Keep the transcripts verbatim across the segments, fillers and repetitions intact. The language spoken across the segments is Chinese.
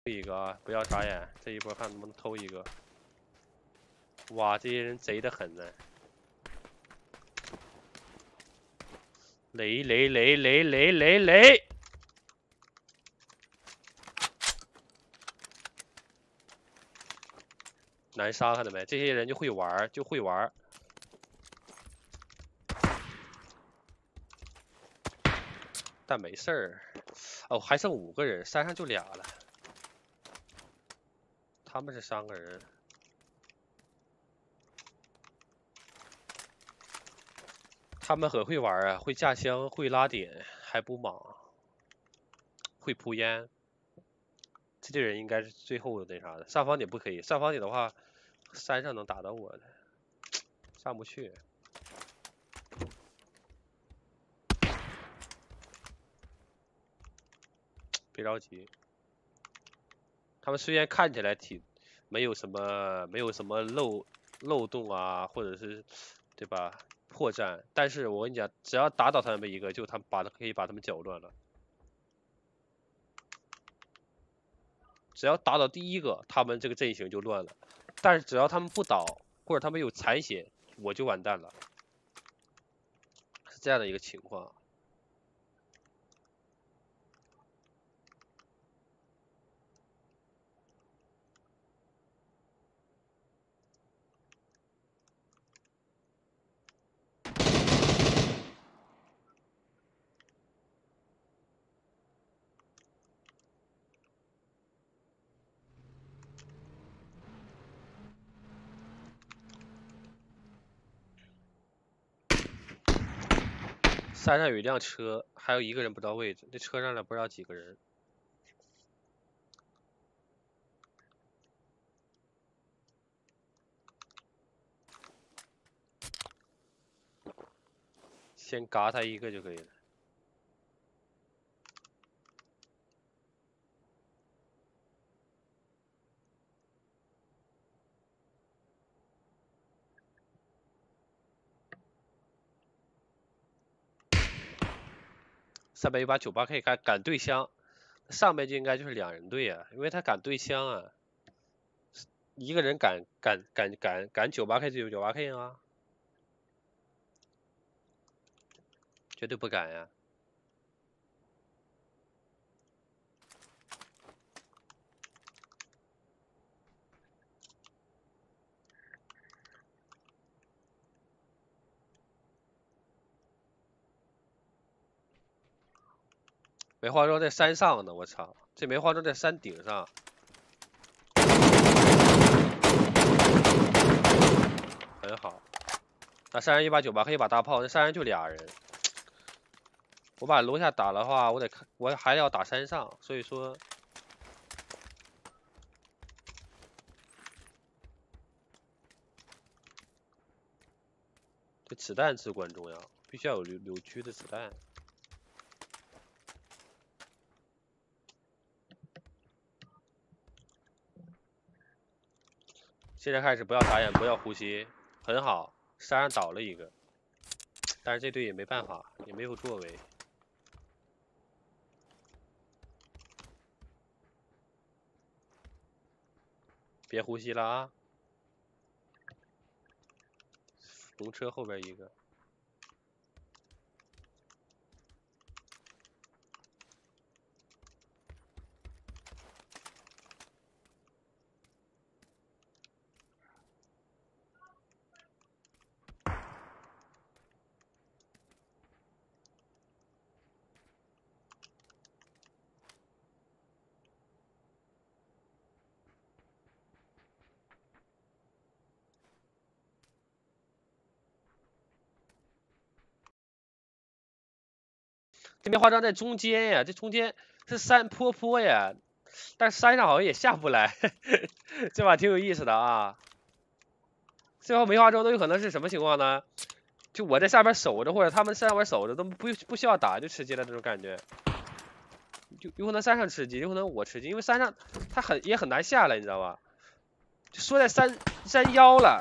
一个啊，不要眨眼，这一波看能不能偷一个。哇，这些人贼得很呢！雷雷雷雷雷雷雷！难杀，看到没？这些人就会玩，就会玩。但没事儿。哦，还剩五个人，山上就俩了。他们是三个人。他们很会玩啊，会架枪，会拉点，还补莽，会铺烟。这队人应该是最后那啥的。上房顶不可以，上房顶的话，山上能打到我的，上不去。别着急，他们虽然看起来挺没有什么没有什么漏漏洞啊，或者是对吧破绽，但是我跟你讲，只要打倒他们一个，就他们把可以把他们搅乱了。只要打倒第一个，他们这个阵型就乱了。但是只要他们不倒，或者他们有残血，我就完蛋了。是这样的一个情况。山上有一辆车，还有一个人不知道位置，那车上呢不知道几个人。先嘎他一个就可以了。上面有把九八 K 敢敢对枪，上面就应该就是两人队啊，因为他敢对枪啊。一个人敢敢敢敢敢九八 K 就有九八 K 啊，绝对不敢呀。梅花桩在山上呢，我操！这梅花桩在山顶上。很好。那山上一把九八 K 一把大炮，那山上就俩人。我把楼下打的话，我得看，我还要打山上，所以说。这子弹至关重要，必须要有柳柳区的子弹。现在开始不要眨眼，不要呼吸，很好。山上倒了一个，但是这队也没办法，也没有作为。别呼吸了啊！龙车后边一个。这棉花桩在中间呀，这中间是山坡坡呀，但是山上好像也下不来，这把挺有意思的啊。最后梅花桩都有可能是什么情况呢？就我在下边守着，或者他们在上边守着，都不不需要打就吃鸡了那种感觉。就有可能山上吃鸡，有可能我吃鸡，因为山上它很也很难下来，你知道吧？就缩在山山腰了。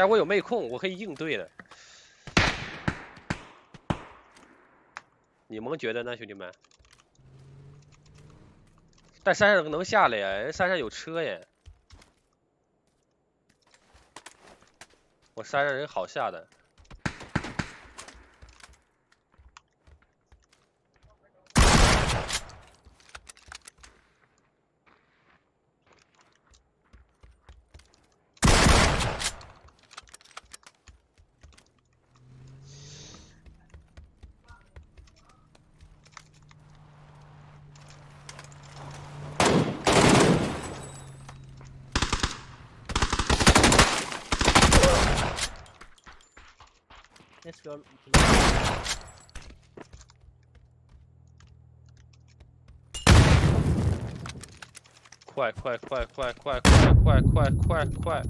但我有妹控，我可以应对的。你们觉得呢，兄弟们？但山上能下来呀，人山上有车耶。我山上人好下的。 Let's go. 快快快快快快快快快快！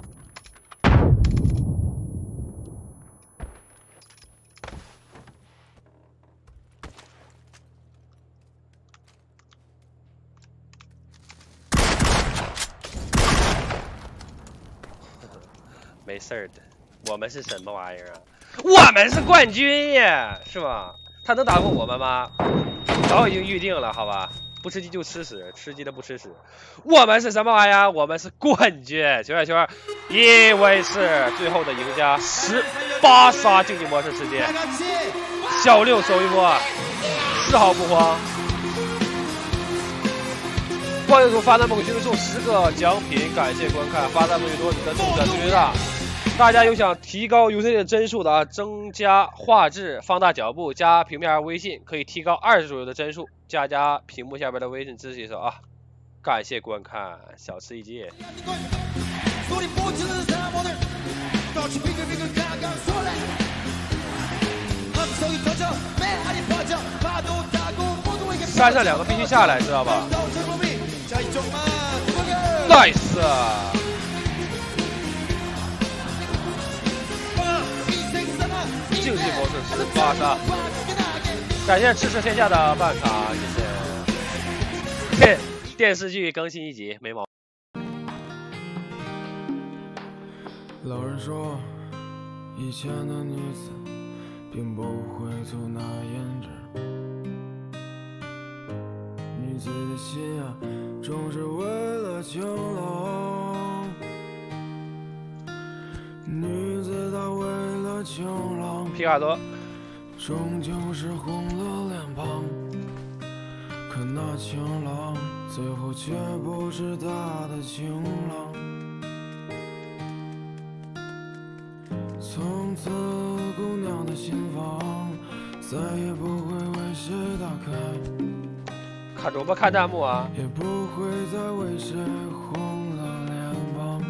没事儿的，我们是什么玩意儿啊？我们是冠军呀，是吧？他能打过我们吗？早已经预定了，好吧？不吃鸡就吃屎，吃鸡的不吃屎。我们是什么玩意儿？我们是冠军！球儿球儿，一位是最后的赢家，十八杀竞技模式世界，小六手一波，丝毫不慌。观众发弹幕群送十个奖品，感谢观看，发弹幕越多，你的中奖几率越大。 大家有想提高游戏的帧数的啊，增加画质、放大脚步、加平面微信，可以提高二十左右的帧数。加加屏幕下边的微信支持一手啊！感谢观看，小吃一记。山上两个必须下来，知道吧 ？Nice。 竞技模式十八杀，感谢支持天下的办卡，谢谢。电视剧更新一集，没毛病。 老人说，以前的女子并不会吐纳胭脂，女子的心啊，终是为了情郎。女子她为了情郎， 皮卡多， 终究是红了脸庞。可那情郎最后却不是她的情郎。从此，姑娘的心房再也不会为谁打开， 看主播看弹幕啊， 也不会再为谁红了脸庞。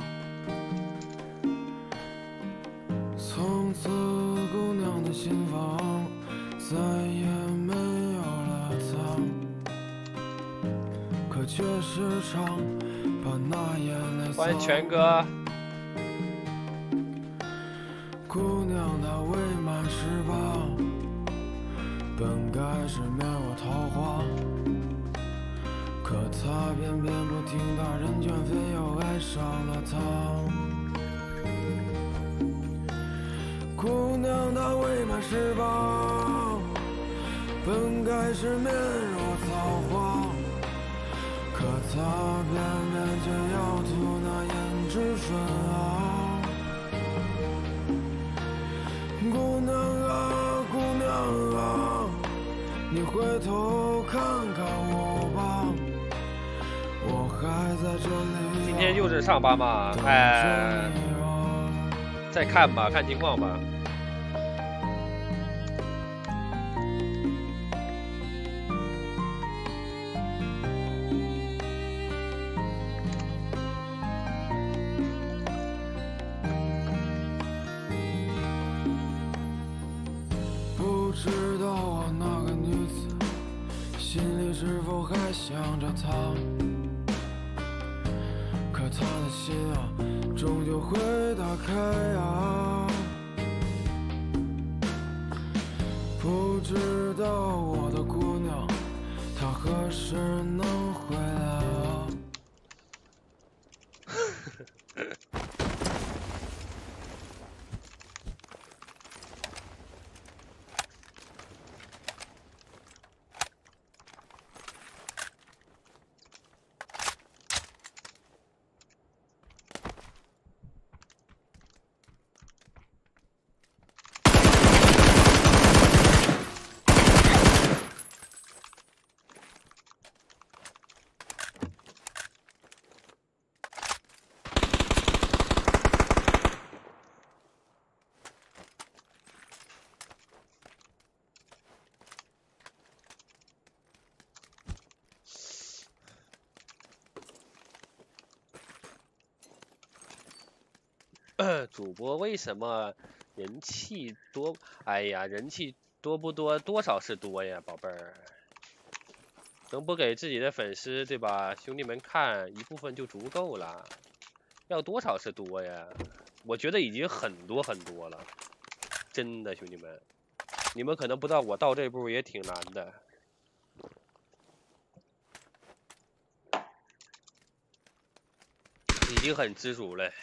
从此，姑娘的心房再也没有了她，可却时常把那眼泪欢迎全哥。 姑娘她未满十八，本该是面若桃花，可她偏偏不听大人劝，非要爱上了他。 姑娘她未满十八，本该是面如桃花，可她偏偏却要涂那胭脂水啊！姑娘啊，姑娘啊，你回头看看我吧，我还在这里。 今天又是上班嘛？哎，再看吧，看情况吧。 不知道我那个女子心里是否还想着他，可她的心啊，终究会打开啊。不知道我的姑娘，她何时能回来啊？ 主播为什么人气多？哎呀，人气多不多？多少是多呀，宝贝儿。能不给自己的粉丝对吧，兄弟们看一部分就足够了。要多少是多呀？我觉得已经很多很多了，真的，兄弟们，你们可能不知道，我到这步也挺难的。已经很知足了。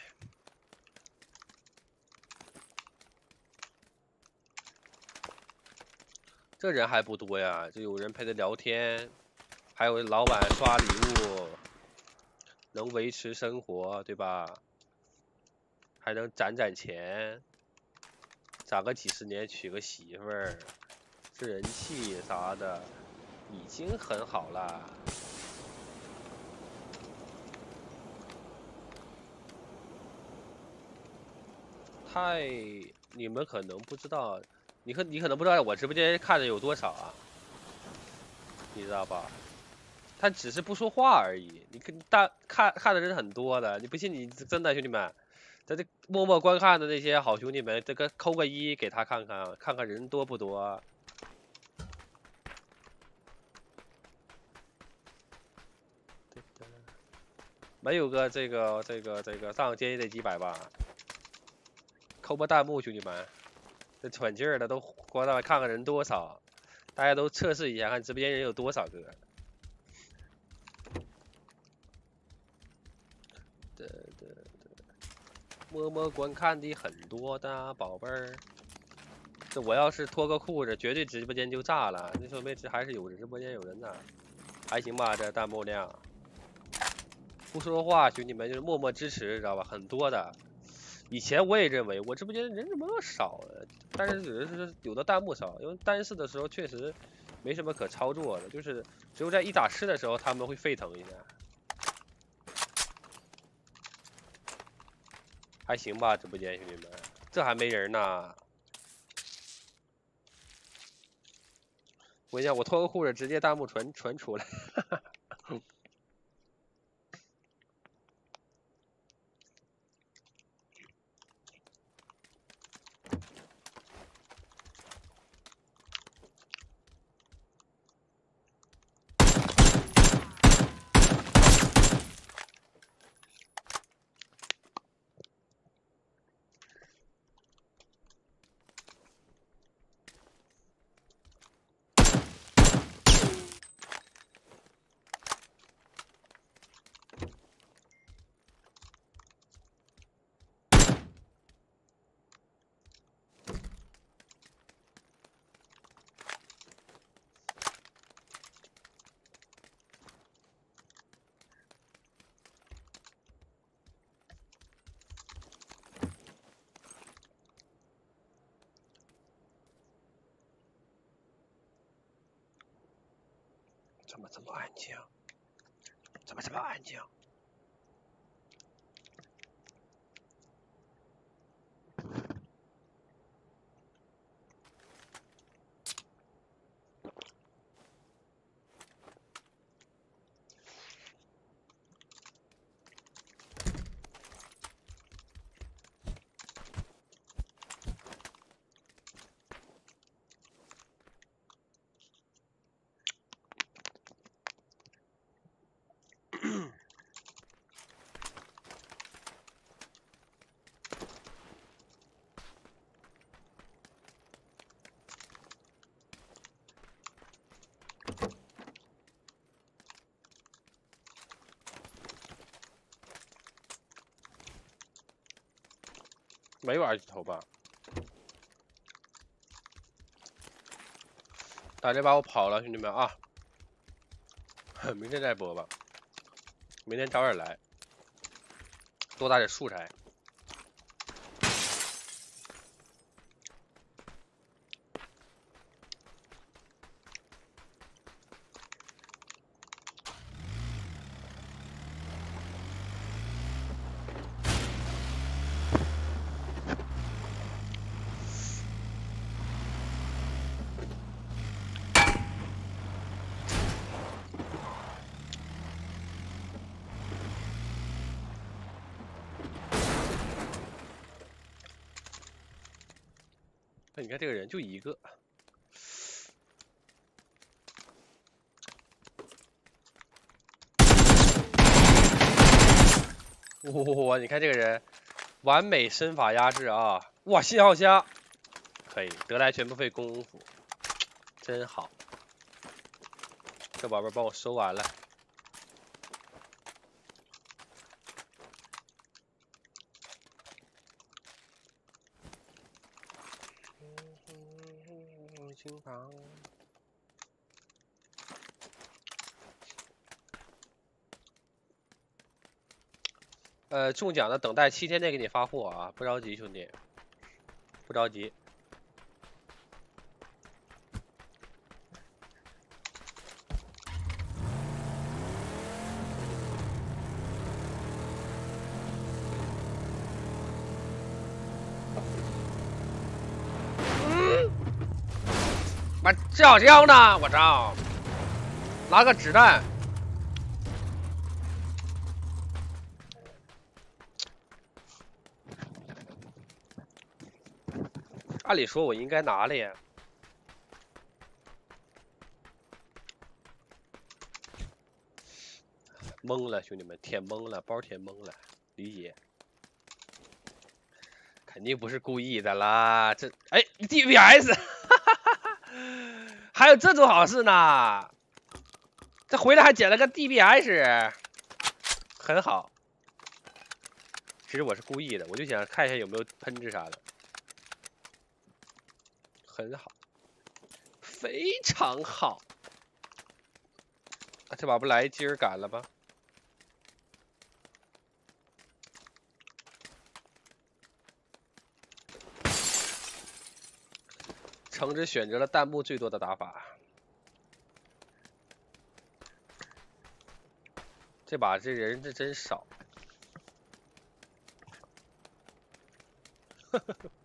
这人还不多呀，就有人陪他聊天，还有老板刷礼物，能维持生活，对吧？还能攒攒钱，攒个几十年娶个媳妇儿，这人气啥的已经很好了。太，你们可能不知道，你可你可能不知道我直播间看的有多少啊？你知道吧？他只是不说话而已。你看大看看的人很多的，你不信你真的兄弟们，在这默默观看的那些好兄弟们，这个扣个一给他看看，看看人多不多。没有个这个这个这个上街也得几百吧？扣个弹幕，兄弟们，这喘劲儿的都过来看看人多少，大家都测试一下，看直播间人有多少个。对对对，默默观看的很多的宝贝儿。这我要是脱个裤子，绝对直播间就炸了。那说明这还是有直播间有人的，还行吧？这弹幕量，不说话，兄弟们就是默默支持，知道吧？很多的。以前我也认为我直播间人怎么那么少呢？但是只是有的弹幕少，因为单视的时候确实没什么可操作的，就是只有在一打十的时候他们会沸腾一下。还行吧，直播间兄弟们，这还没人呢。我跟你讲，我脱个裤子，直接弹幕传传出来。怎么这么安静？怎么这么安静？没有二级头吧？打这把我跑了，兄弟们啊！明天再播吧，明天早点来，多打点素材。 你看这个人就一个。哇，你看这个人，完美身法压制啊！哇，信号箱，可以得来全不费功夫，真好。这宝贝帮我收完了。 金房，呃，中奖的等待七天内给你发货啊，不着急，兄弟，不着急。嗯，妈，这好枪呢，我操！拿个子弹。 按理说我应该拿了呀，懵了，兄弟们，舔懵了，包舔懵了，理解，肯定不是故意的啦。这，哎 ，D P S， 还有这种好事呢？这回来还捡了个 D P S， 很好。其实我是故意的，我就想看一下有没有喷子啥的。 很好，非常好。啊，这把不来一劲儿赶了吧？橙子选择了弹幕最多的打法。这把这人是真少。呵呵呵。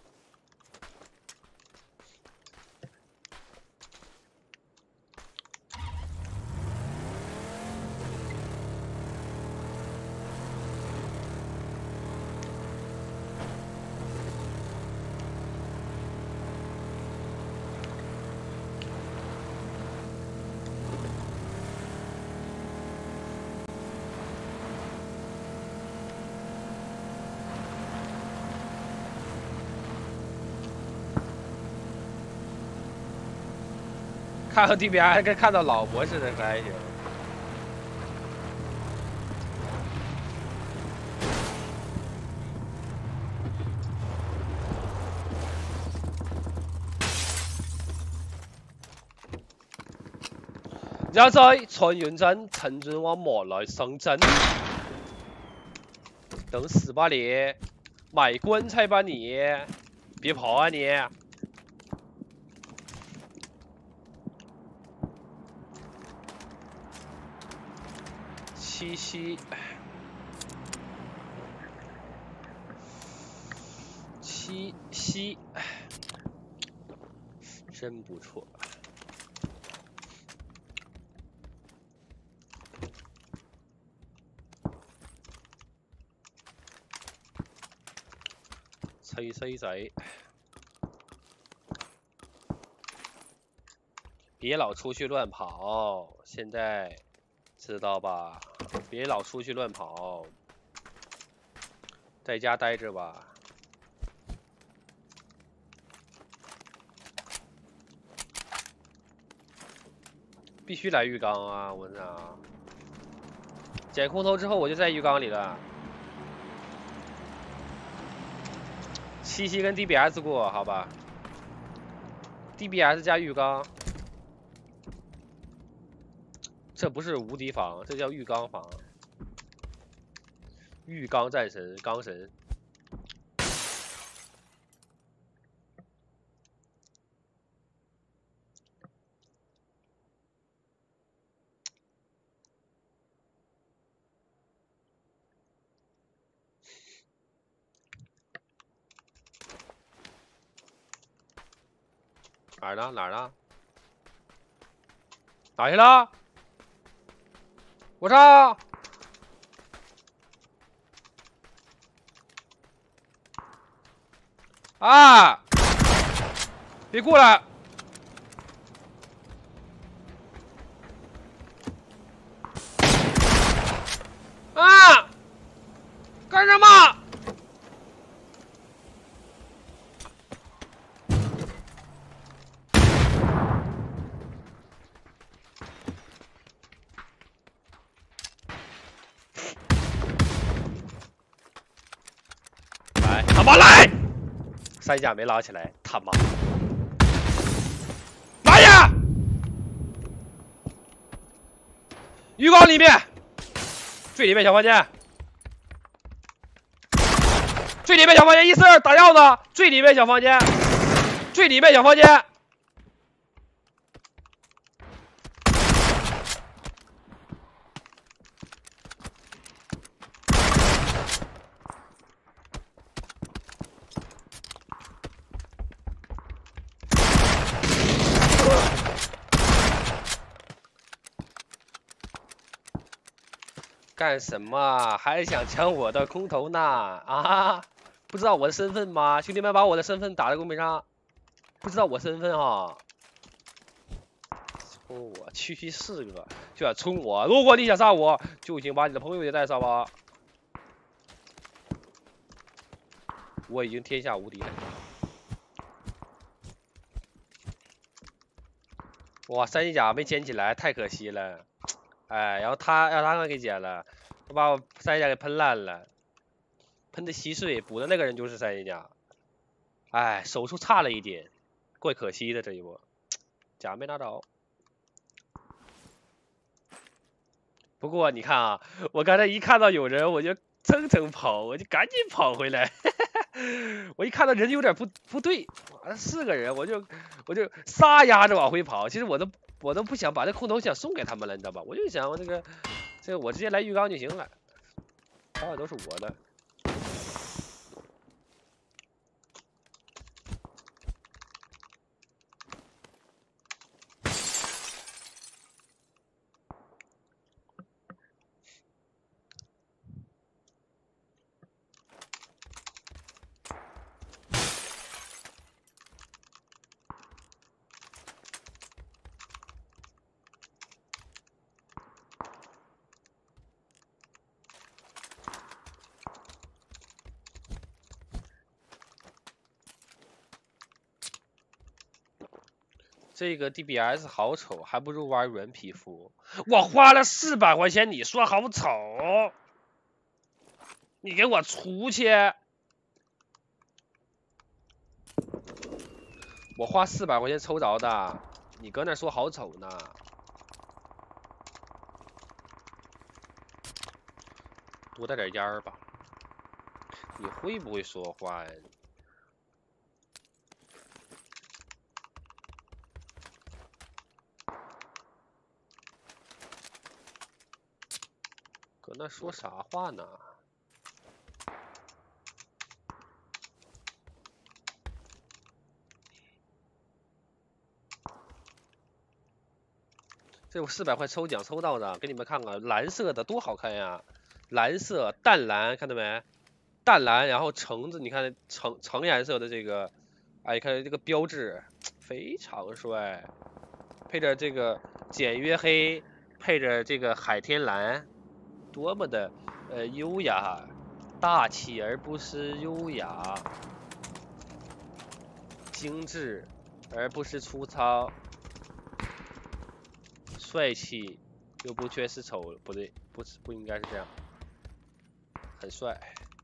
看到 D P S 跟看到老婆似的，可还行。然在传元镇，陈准往莫来上阵，等死吧你！买棺材吧你！别跑啊你！ 七夕，七夕，真不错。吹吹仔，别老出去乱跑，现在知道吧？ 别老出去乱跑，在家待着吧。必须来浴缸啊！我操！捡空投之后我就在浴缸里了。七夕跟 D B S 过，好吧 ？D B S 加浴缸，这不是无敌房，这叫浴缸房。浴缸战神，缸神。哪儿呢？哪儿呢？哪去了？我操！啊！ 别过来！啊！干什么？来，他妈来！三甲没拉起来，他妈！来呀！鱼缸里面，最里面小房间，最里面小房间，一四二打药子，最里面小房间，最里面小房间。干什么？还想抢我的空投呢？啊！不知道我的身份吗？兄弟们，把我的身份打在公屏上。不知道我身份哈？冲我区区四个就要冲我！如果你想杀我，就请把你的朋友也带上吧。我已经天下无敌了。哇，三级甲没捡起来，太可惜了。哎，然后他让他给捡了，他把我三级甲给喷烂了，喷的稀碎，补的那个人就是三级甲。哎，手速差了一点，怪可惜的这一波，甲没拿着。不过你看啊，我刚才一看到有人，我就蹭蹭跑，我就赶紧跑回来。我一看到人有点不不对，四个人，我就我就撒丫着往回跑。其实我都我都不想把这空投想送给他们了，你知道吧？我就想我这个这个我直接来浴缸就行了，早晚都是我的。这个 D B S 好丑，还不如玩软皮肤。我花了四百块钱，你说好丑？你给我出去！我花四百块钱抽着的，你搁那说好丑呢？多带点烟儿吧。你会不会说话呀？搁那说啥话呢？这我四百块抽奖抽到的，给你们看看，蓝色的多好看呀！蓝色淡蓝，看到没？淡蓝，然后橙子，你看橙橙颜色的这个，哎，看这个标志非常帅，配着这个简约黑，配着这个海天蓝，多么的呃优雅、大气，而不是优雅；精致，而不是粗糙。帅气又不缺失丑，不对，不是不应该是这样，很帅，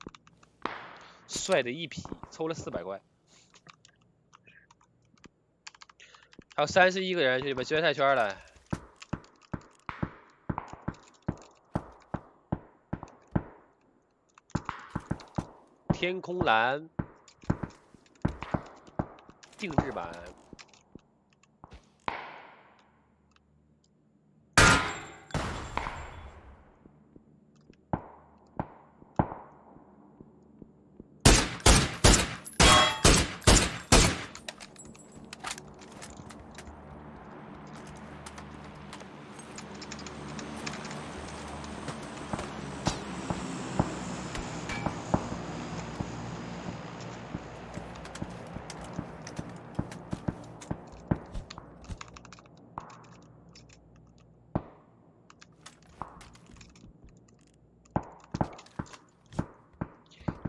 帅的一匹，抽了四百块，还有三十一个人，兄弟们决赛圈了，天空蓝定制版。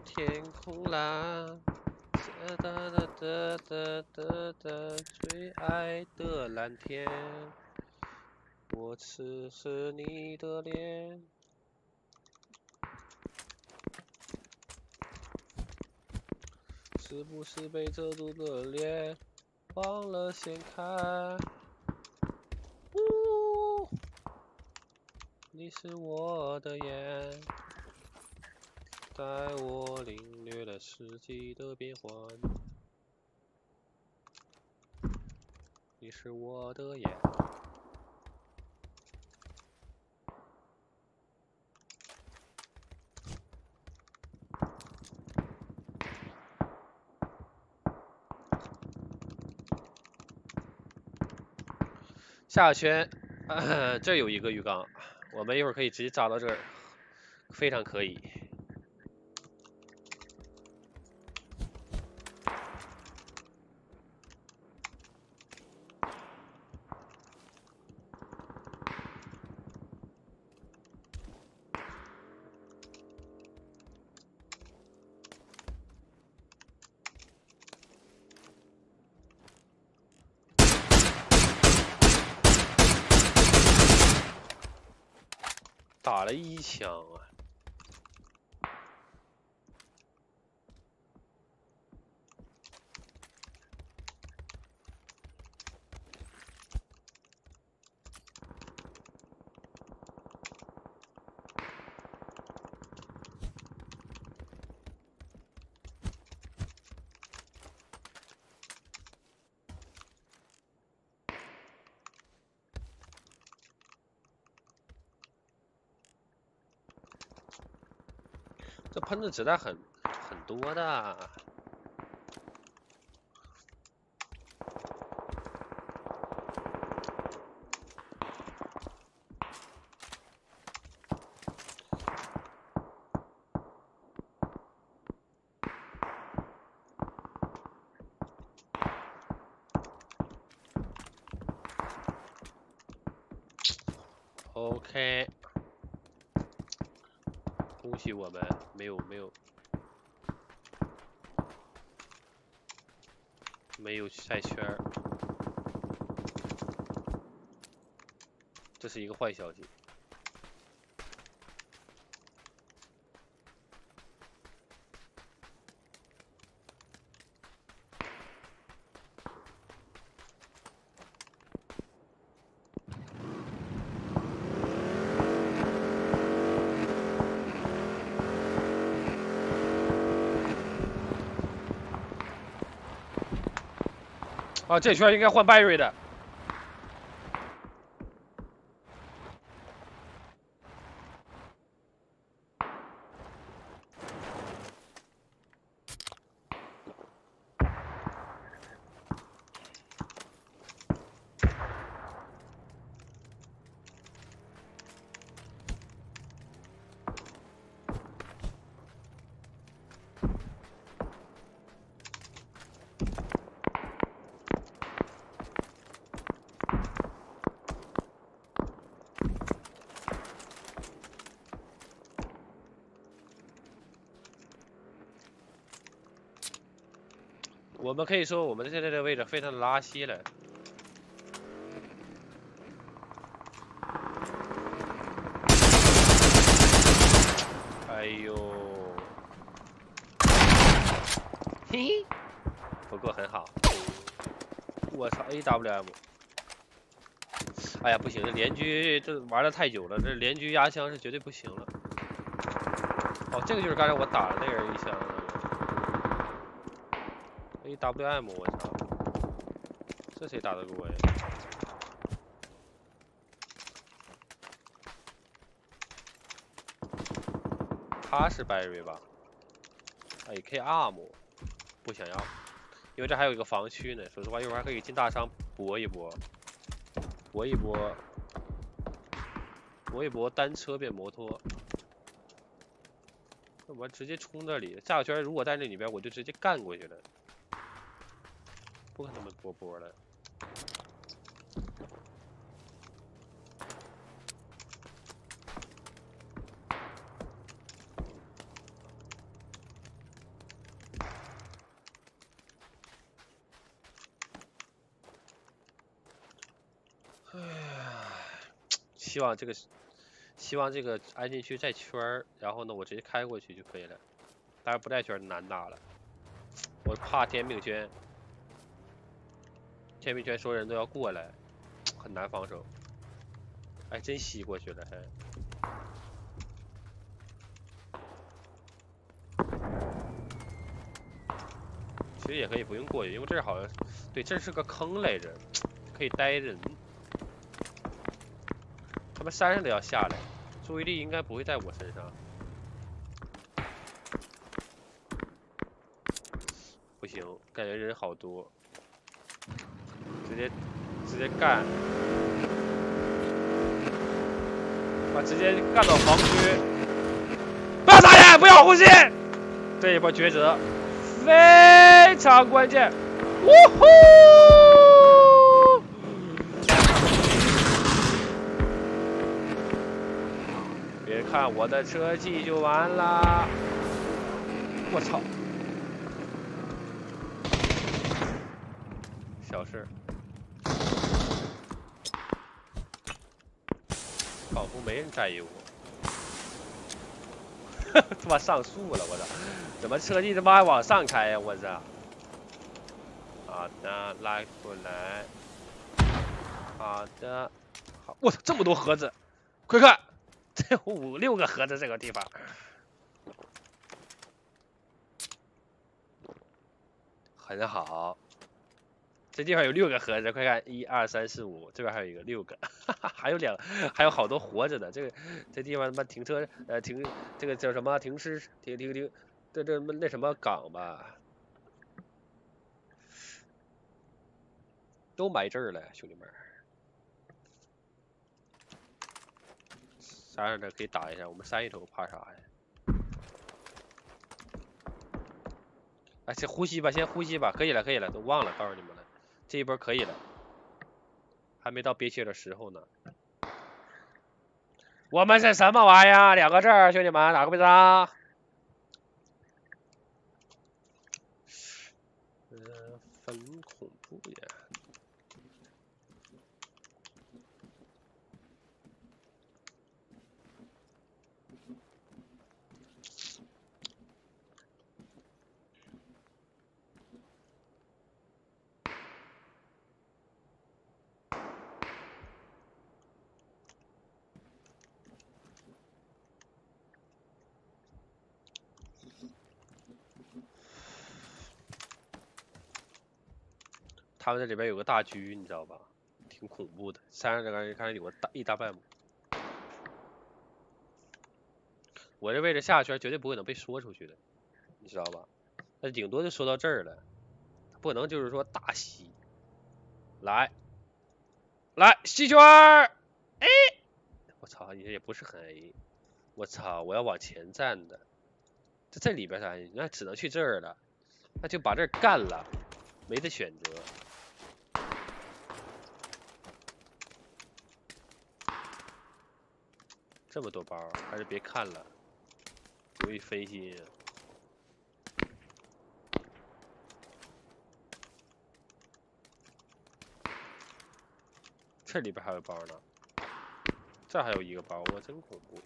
天空蓝，哒哒哒哒哒哒哒，最爱的蓝天，我痴是你的脸。是不是被遮住的脸忘了掀开？呜，你是我的眼，带我领略了四季的变换。你是我的眼。下圈，呃，这有一个鱼缸，我们一会儿可以直接扎到这儿，非常可以。打了一枪啊！这喷的子弹很很多的。OK， 恭喜我们没有没有没有赛圈儿，这是一个坏消息。啊，这圈应该换拜瑞的。我们可以说，我们现在这个位置非常的拉稀了。哎呦，嘿嘿，不过很好。我操 ，A W M！ 哎呀，不行，这连狙这玩的太久了，这连狙压枪是绝对不行了。哦，这个就是刚才我打的那人一枪。A W M， 我操，这谁打得过呀？他是白瑞吧 ？A K arm， 不想要，因为这还有一个防区呢。说实话，一会儿还可以进大商搏一搏，搏一搏，搏一搏，单车变摩托。那我直接冲这里，下个圈如果在那里边，我就直接干过去了。不跟他们波波了。 希望这个，希望这个安全区带圈儿，然后呢，我直接开过去就可以了。当然不带圈难打了，我怕天命圈，天命圈所有人都要过来，很难防守。哎，真吸过去了还。其实也可以不用过去，因为这儿好像，对，这是个坑来着，可以待人。他们山上的要下来，注意力应该不会在我身上。不行，感觉人好多，直接直接干，把直接干到防区。不要眨眼，不要呼吸，这一波抉择非常关键。呜呼！别看我的车技就完了，我操！小事，仿佛没人在意我。他妈上树了，我操！怎么车技他妈还往上开呀？我操！好的，拉过来。好的，好，我操，这么多盒子，快看，这有五六个盒子，这个地方。很好，这地方有六个盒子，快看，一二三四五，这边还有一个六个，哈哈，还有两，还有好多活着的。这个这地方他妈停车，呃，停这个叫什么？停尸，停停停，这这那什么岗吧，都埋这儿了，兄弟们。山上的可以打一下，我们山一头怕啥呀？哎，先呼吸吧，先呼吸吧，可以了，可以了，都忘了告诉你们了，这一波可以了，还没到憋气的时候呢。我们是什么玩意儿？两个字儿，兄弟们，打个比方。呃，很恐怖呀。他们这里边有个大狙，你知道吧？挺恐怖的。山上这个看有个大一大半亩。我这位置下圈绝对不可能被缩出去的，你知道吧？那顶多就缩到这儿了，不能就是说大吸。来，来吸圈儿，哎，我操，也也不是很 A。我操，我要往前站的。在这里边啥？那只能去这儿了，那就把这儿干了，没得选择。这么多包，还是别看了，容易分心。这里边还有包呢，这还有一个包，我真恐怖。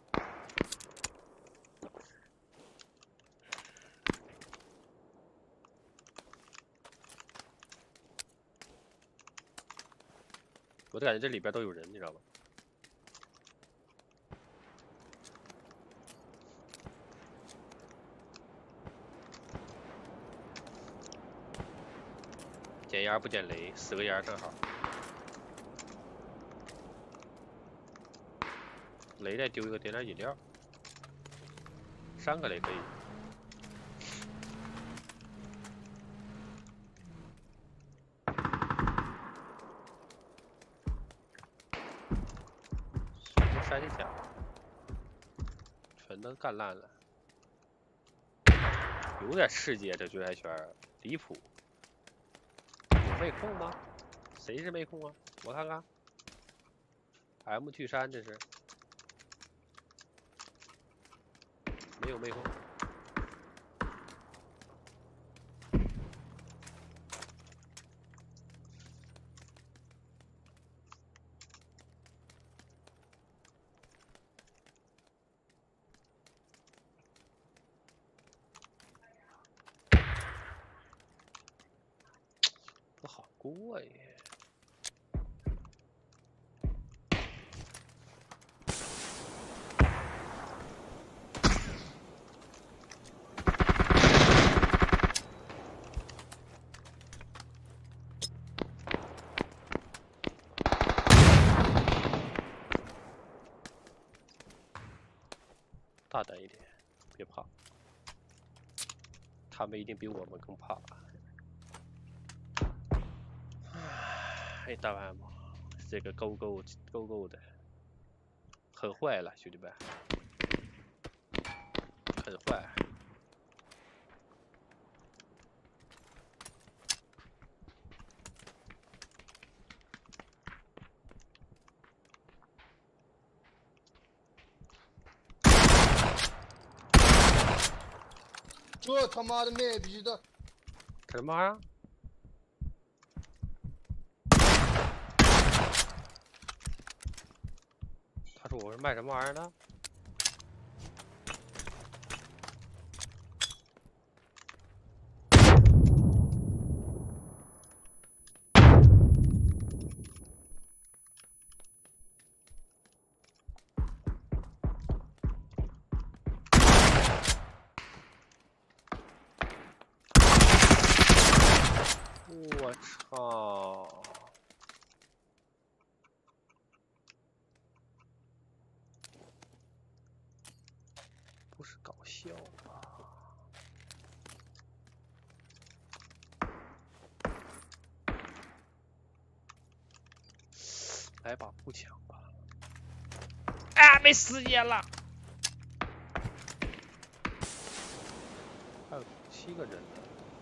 我就感觉这里边都有人，你知道吧？捡烟不捡雷，死个烟正好。雷再丢一个，点点饮料。三个雷可以。三下，全都干烂了。有点刺激啊，这追来圈离谱。有妹控吗？谁是妹控啊？我看看。M 去山这是。没有妹控。 过耶。 大胆一点，别怕，他们一定比我们更怕。哎，大完嘛，这个勾勾勾勾的，很坏了，兄弟们，很坏。 这他妈的妹逼的！ 干嘛呀？他说我是卖什么玩意儿的？我操！不是搞笑吧？来把步枪吧！啊，没时间了。还有七个人呢。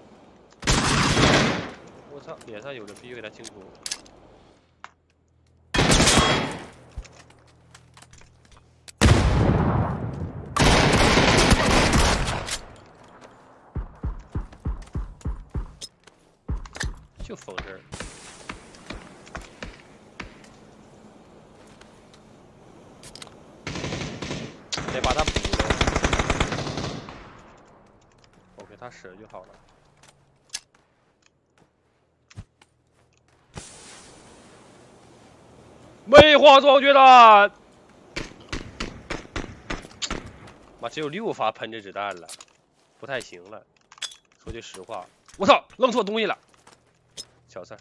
我操！脸上有人，必须给他清除。就缝这儿。得把他补了。我给他使就好了。 梅花桩决战！妈，只有六发喷着子弹了，不太行了。说句实话，我操，扔错东西了，小事儿。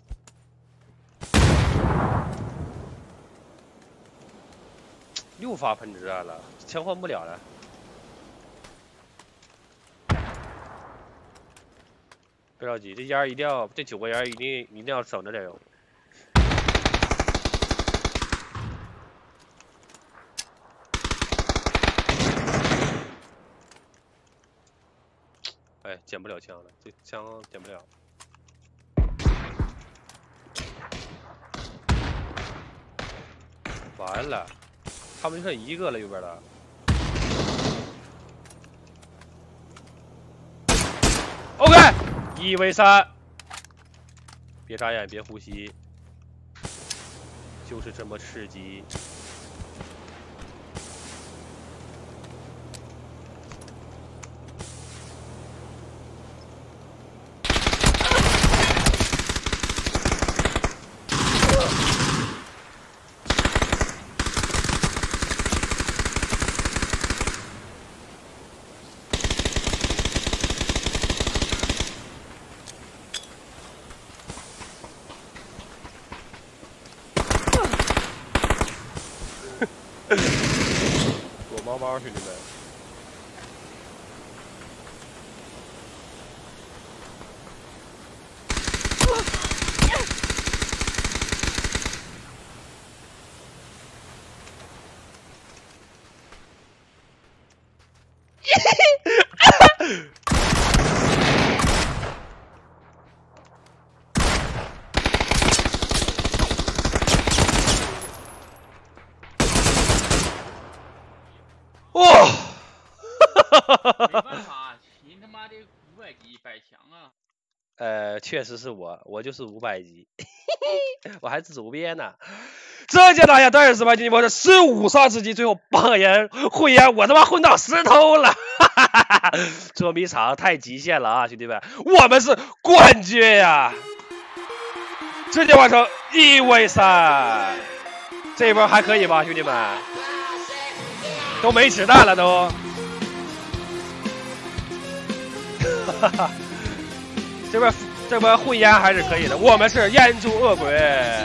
六发喷子弹了，枪换不了了。别着急，这烟一定要，这九个烟一定一定要省着点用。 哎，捡不了枪了，这枪捡不了。完了，他们就剩一个了，右边的。OK， 一 v 三，别眨眼，别呼吸，就是这么刺激。躲猫猫，兄弟们！哇！ 没办法，您他妈的五百级百强啊！ 呃，确实是我，我就是五百级，我还是主编呢。这届大家当然是吧？你我这十五杀吃鸡，最后榜眼混眼，我他妈混到石头了！捉迷藏太极限了啊，兄弟们，我们是冠军呀！ 直接完成一 v 三，这波还可以吧，兄弟们？都没子弹了都。哈哈，这边这边混烟还是可以的，我们是烟柱恶鬼。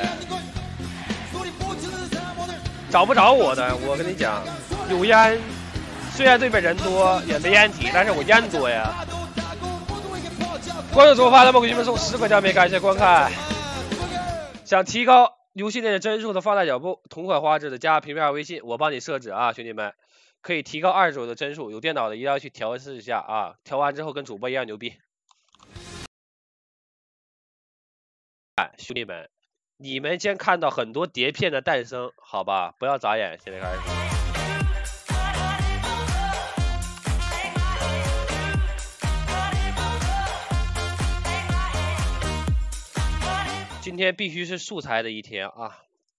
找不着我的，我跟你讲，有烟，虽然对面人多，也没烟体，但是我烟多呀。观众转发的，给你们送十个奖品，感谢观看。想提高游戏内的帧数的放大角度，同款画质的加平面二微信，我帮你设置啊，兄弟们，可以提高二十左右的帧数，有电脑的一定要去调试一下啊，调完之后跟主播一样牛逼。兄弟们，你们先看到很多碟片的诞生，好吧，不要眨眼，现在开始。今天必须是素材的一天啊！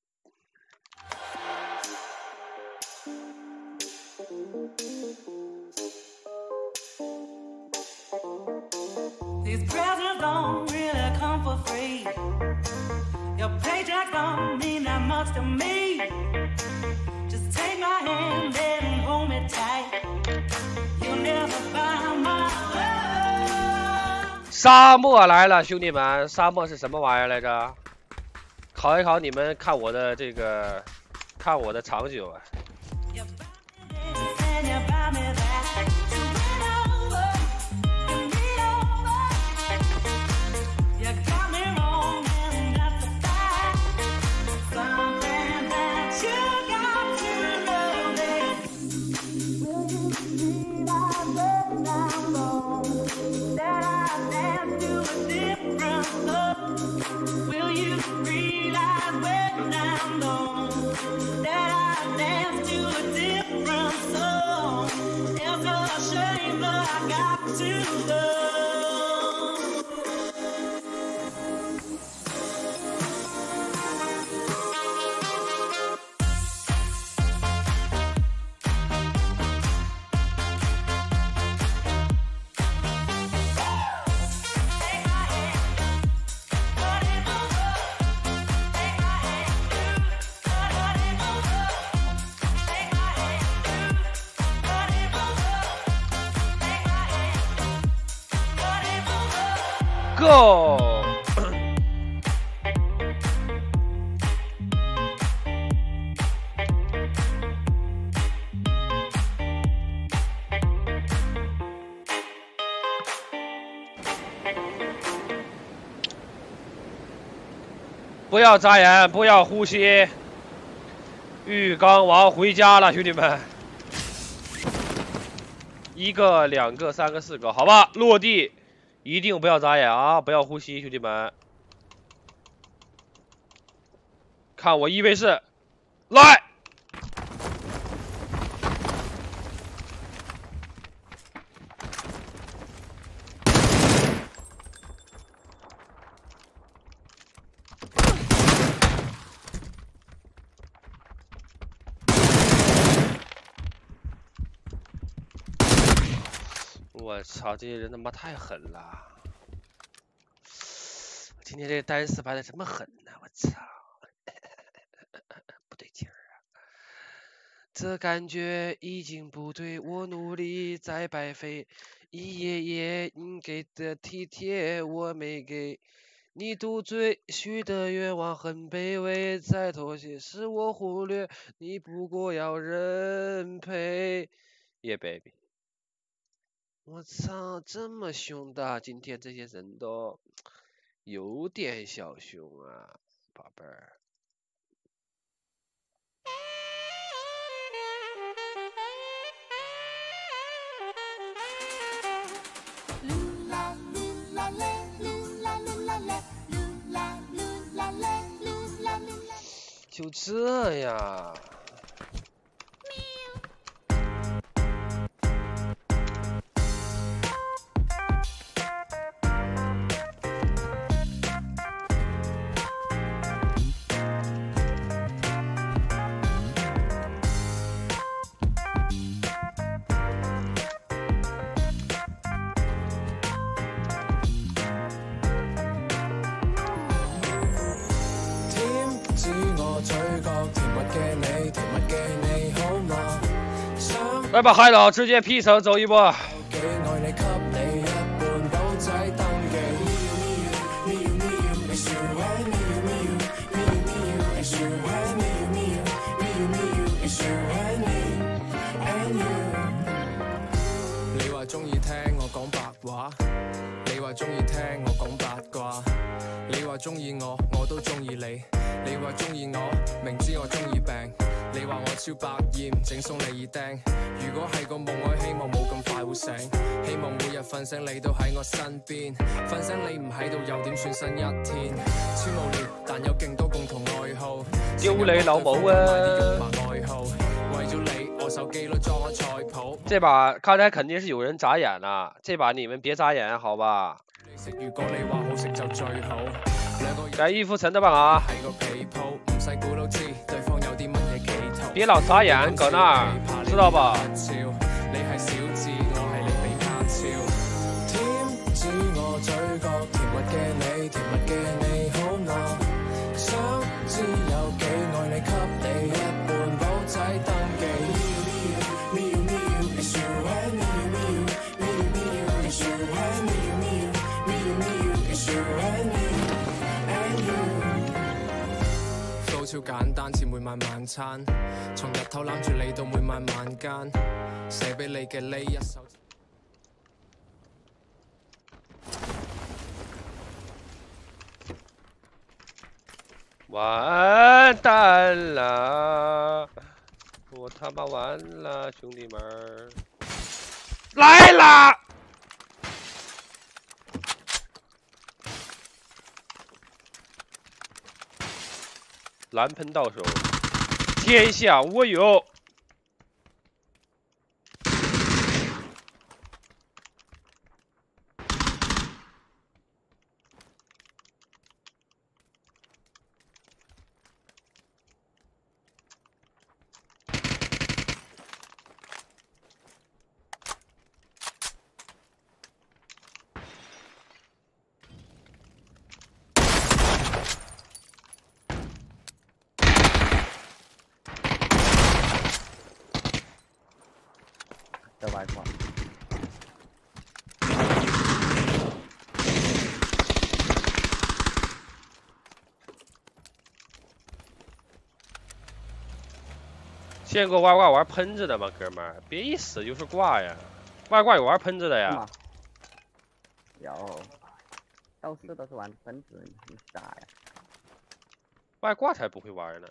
沙漠来了，兄弟们！沙漠是什么玩意儿来着？考一考你们，看我的这个，看我的长久啊！Go！ 不要眨眼，不要呼吸。浴缸王回家了，兄弟们。一个、两个、三个、四个，好吧，落地。一定不要眨眼啊！不要呼吸，兄弟们。看我一 v 四，来！我操，这些人他妈太狠了！今天这单四排的这么狠呢？我操，不对劲儿啊！这感觉已经不对，我努力在白费，一页页你给的体贴我没给，你嘟嘴许的愿望很卑微，再妥协是我忽略，你不过要认赔。Yeah baby。我操，这么凶的，今天这些人都有点小凶啊，宝贝儿。就这样。 来吧，海佬，直接 P 层走一波。 你話中意聽我講白話，你話中意聽我講八卦，你話中意我，我都中意你。你話中意我，明知我中意病。你話我超百厭，整鬆你耳釘。如果係個夢，我希望冇咁快會醒。希望每日瞓醒你都喺我身邊。瞓醒你唔喺度又點算新一天？超無聊，但有勁多共同愛好。 屌你老母啊！ 為咗你，我手機都裝咗菜譜。 這把剛才肯定是有人眨眼了，這把你們別眨眼，好吧？ 如果你話好食就最好。 改衣服陳德棒啊！別老眨眼，搁那兒，知道吧？ 你係小智，我係你比卡超。添置我嘴角甜蜜嘅你，甜蜜嘅你好我。想知有幾愛你，給你一半寶仔登記。超簡單，似每晚晚餐，從日頭攬住你到每晚晚間，寫俾你嘅呢一首。 完蛋了，我他媽完了，兄弟們，來啦！蓝盆到手，天下我有。 在外挂。 见过外挂玩喷子的吗，哥们儿？别一死就是挂呀！外挂有玩喷子的呀？ 有，到处都是玩喷子，你傻呀？ 外挂才不会玩呢。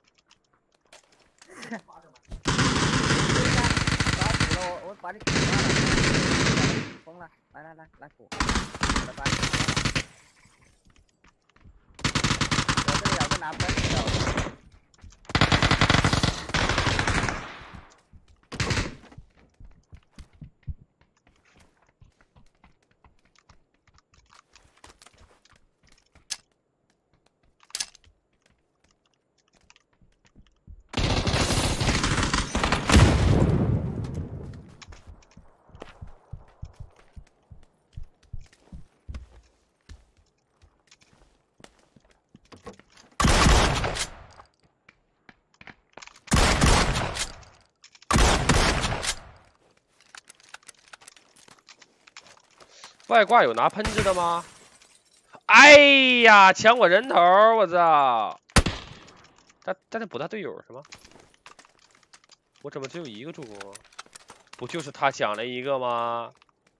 我我把你捅了，疯了！来来来来补，来把你捅了。我这里有个拿喷子的。 外挂有拿喷子的吗？哎呀，抢我人头！我操！他他在补他队友是吗？我怎么只有一个助攻？不就是他抢了一个吗？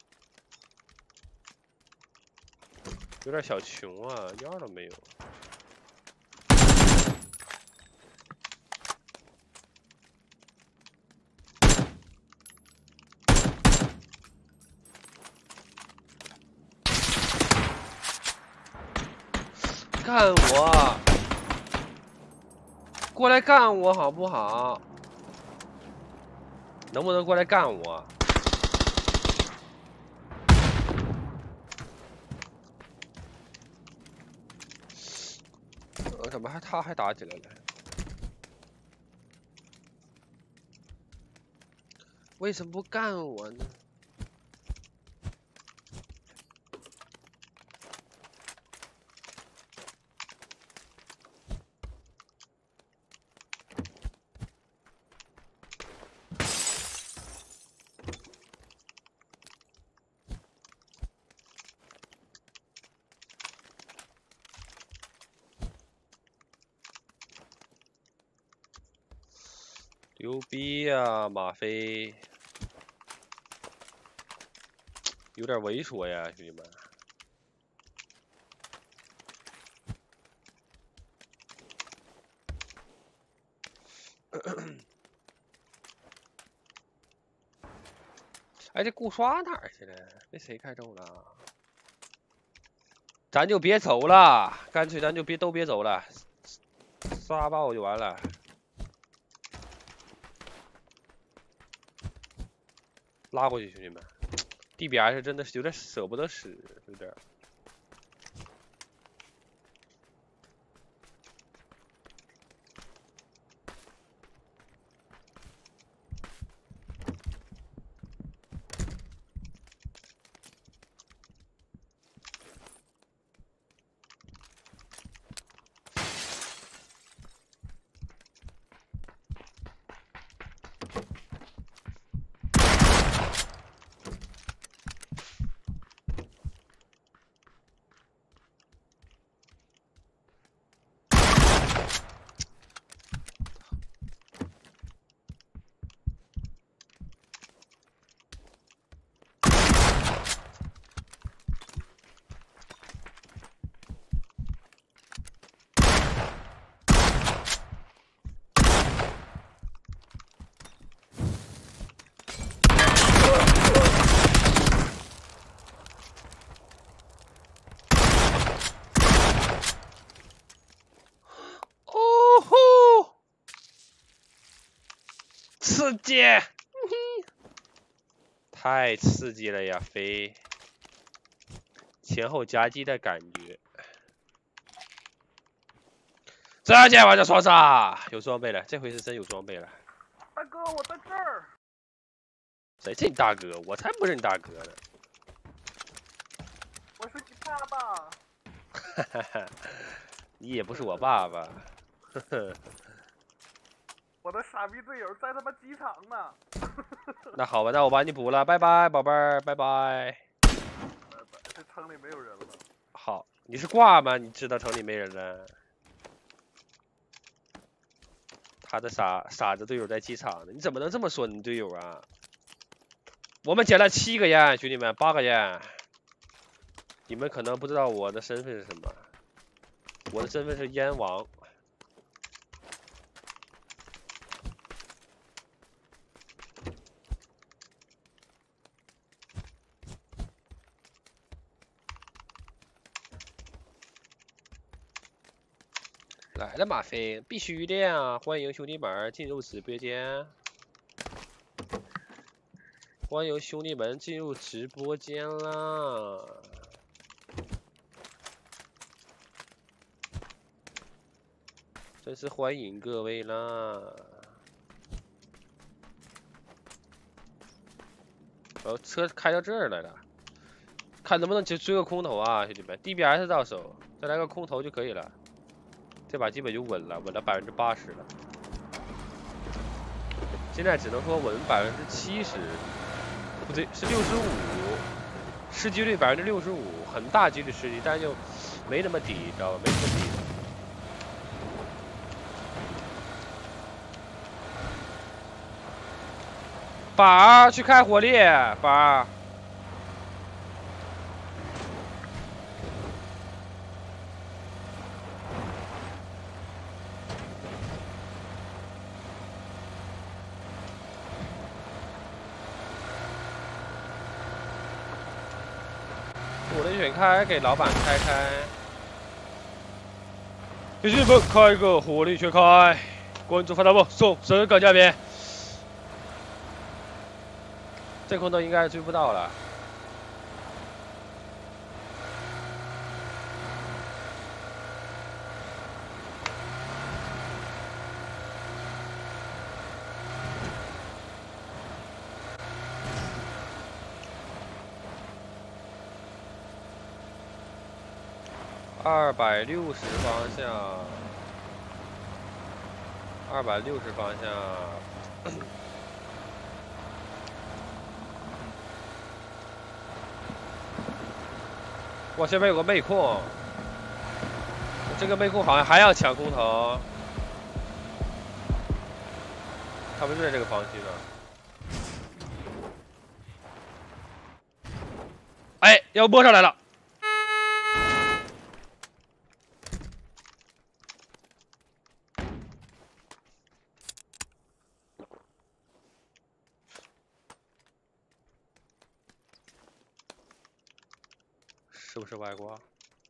有点小穷啊，药都没有。干我！过来干我好不好？能不能过来干我？呃，怎么还他还打起来了？为什么不干我呢？ 牛逼呀、啊，马飞，有点猥琐呀，兄弟们。哎，这顾刷哪儿去了？被谁开走了？咱就别走了，干脆咱就别都别走了，刷爆就完了。拉过去，兄弟们 ，D B S 真的是有点舍不得使，有点。刺激，太刺激了呀！飞，前后夹击的感觉。再见，玩家双杀，有装备了，这回是真有装备了。 大哥，我在这儿。 谁是你大哥？我才不是你大哥呢。 我是你爸爸。 哈哈哈，你也不是我爸爸。呵呵。 我的傻逼队友在他妈机场呢。 那好吧，那我把你补了，拜拜，宝贝儿，拜拜。 这城里没有人了。 好，你是挂吗？你知道城里没人了？他的傻傻子队友在机场呢，你怎么能这么说你队友啊？我们捡了七个烟，兄弟们，八个烟。你们可能不知道我的身份是什么，我的身份是烟王。来了，马飞，必须的呀！欢迎兄弟们进入直播间，欢迎兄弟们进入直播间啦！真是欢迎各位啦！哦，车开到这儿来了，看能不能就追个空投啊，兄弟们 ！D B S 到手，再来个空投就可以了。这把基本就稳了，稳了百分之八十了。现在只能说稳百分之七十，不对，是六十五，失击率百分之六十五，很大几率失击，但是又没那么低，知道吧？没那么低。宝儿去开火力，宝儿。火力全开，给老板开开。兄弟们，开个火力全开，关注发弹幕，送十个奖品。这空投应该追不到了。二百六十方向，二百六十方向。哇，前面有个妹控，这个妹控好像还要抢空投。 他们就在这个房区呢。哎，要摸上来了。 是不是外挂？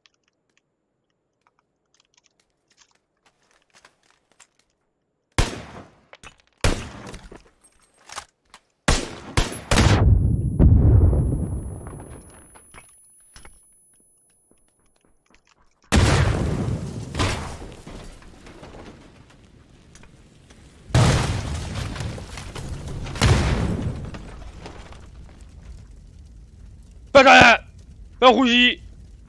不要眨眼，不要呼吸。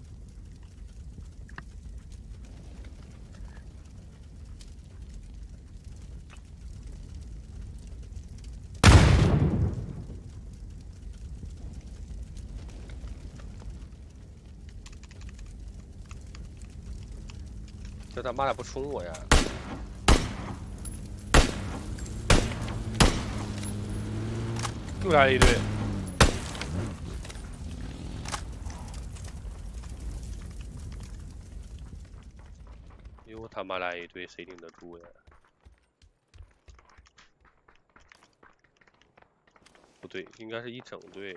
这他妈的不冲我呀！又来了一队。又他妈来一队，谁顶得住呀？不对，应该是一整队。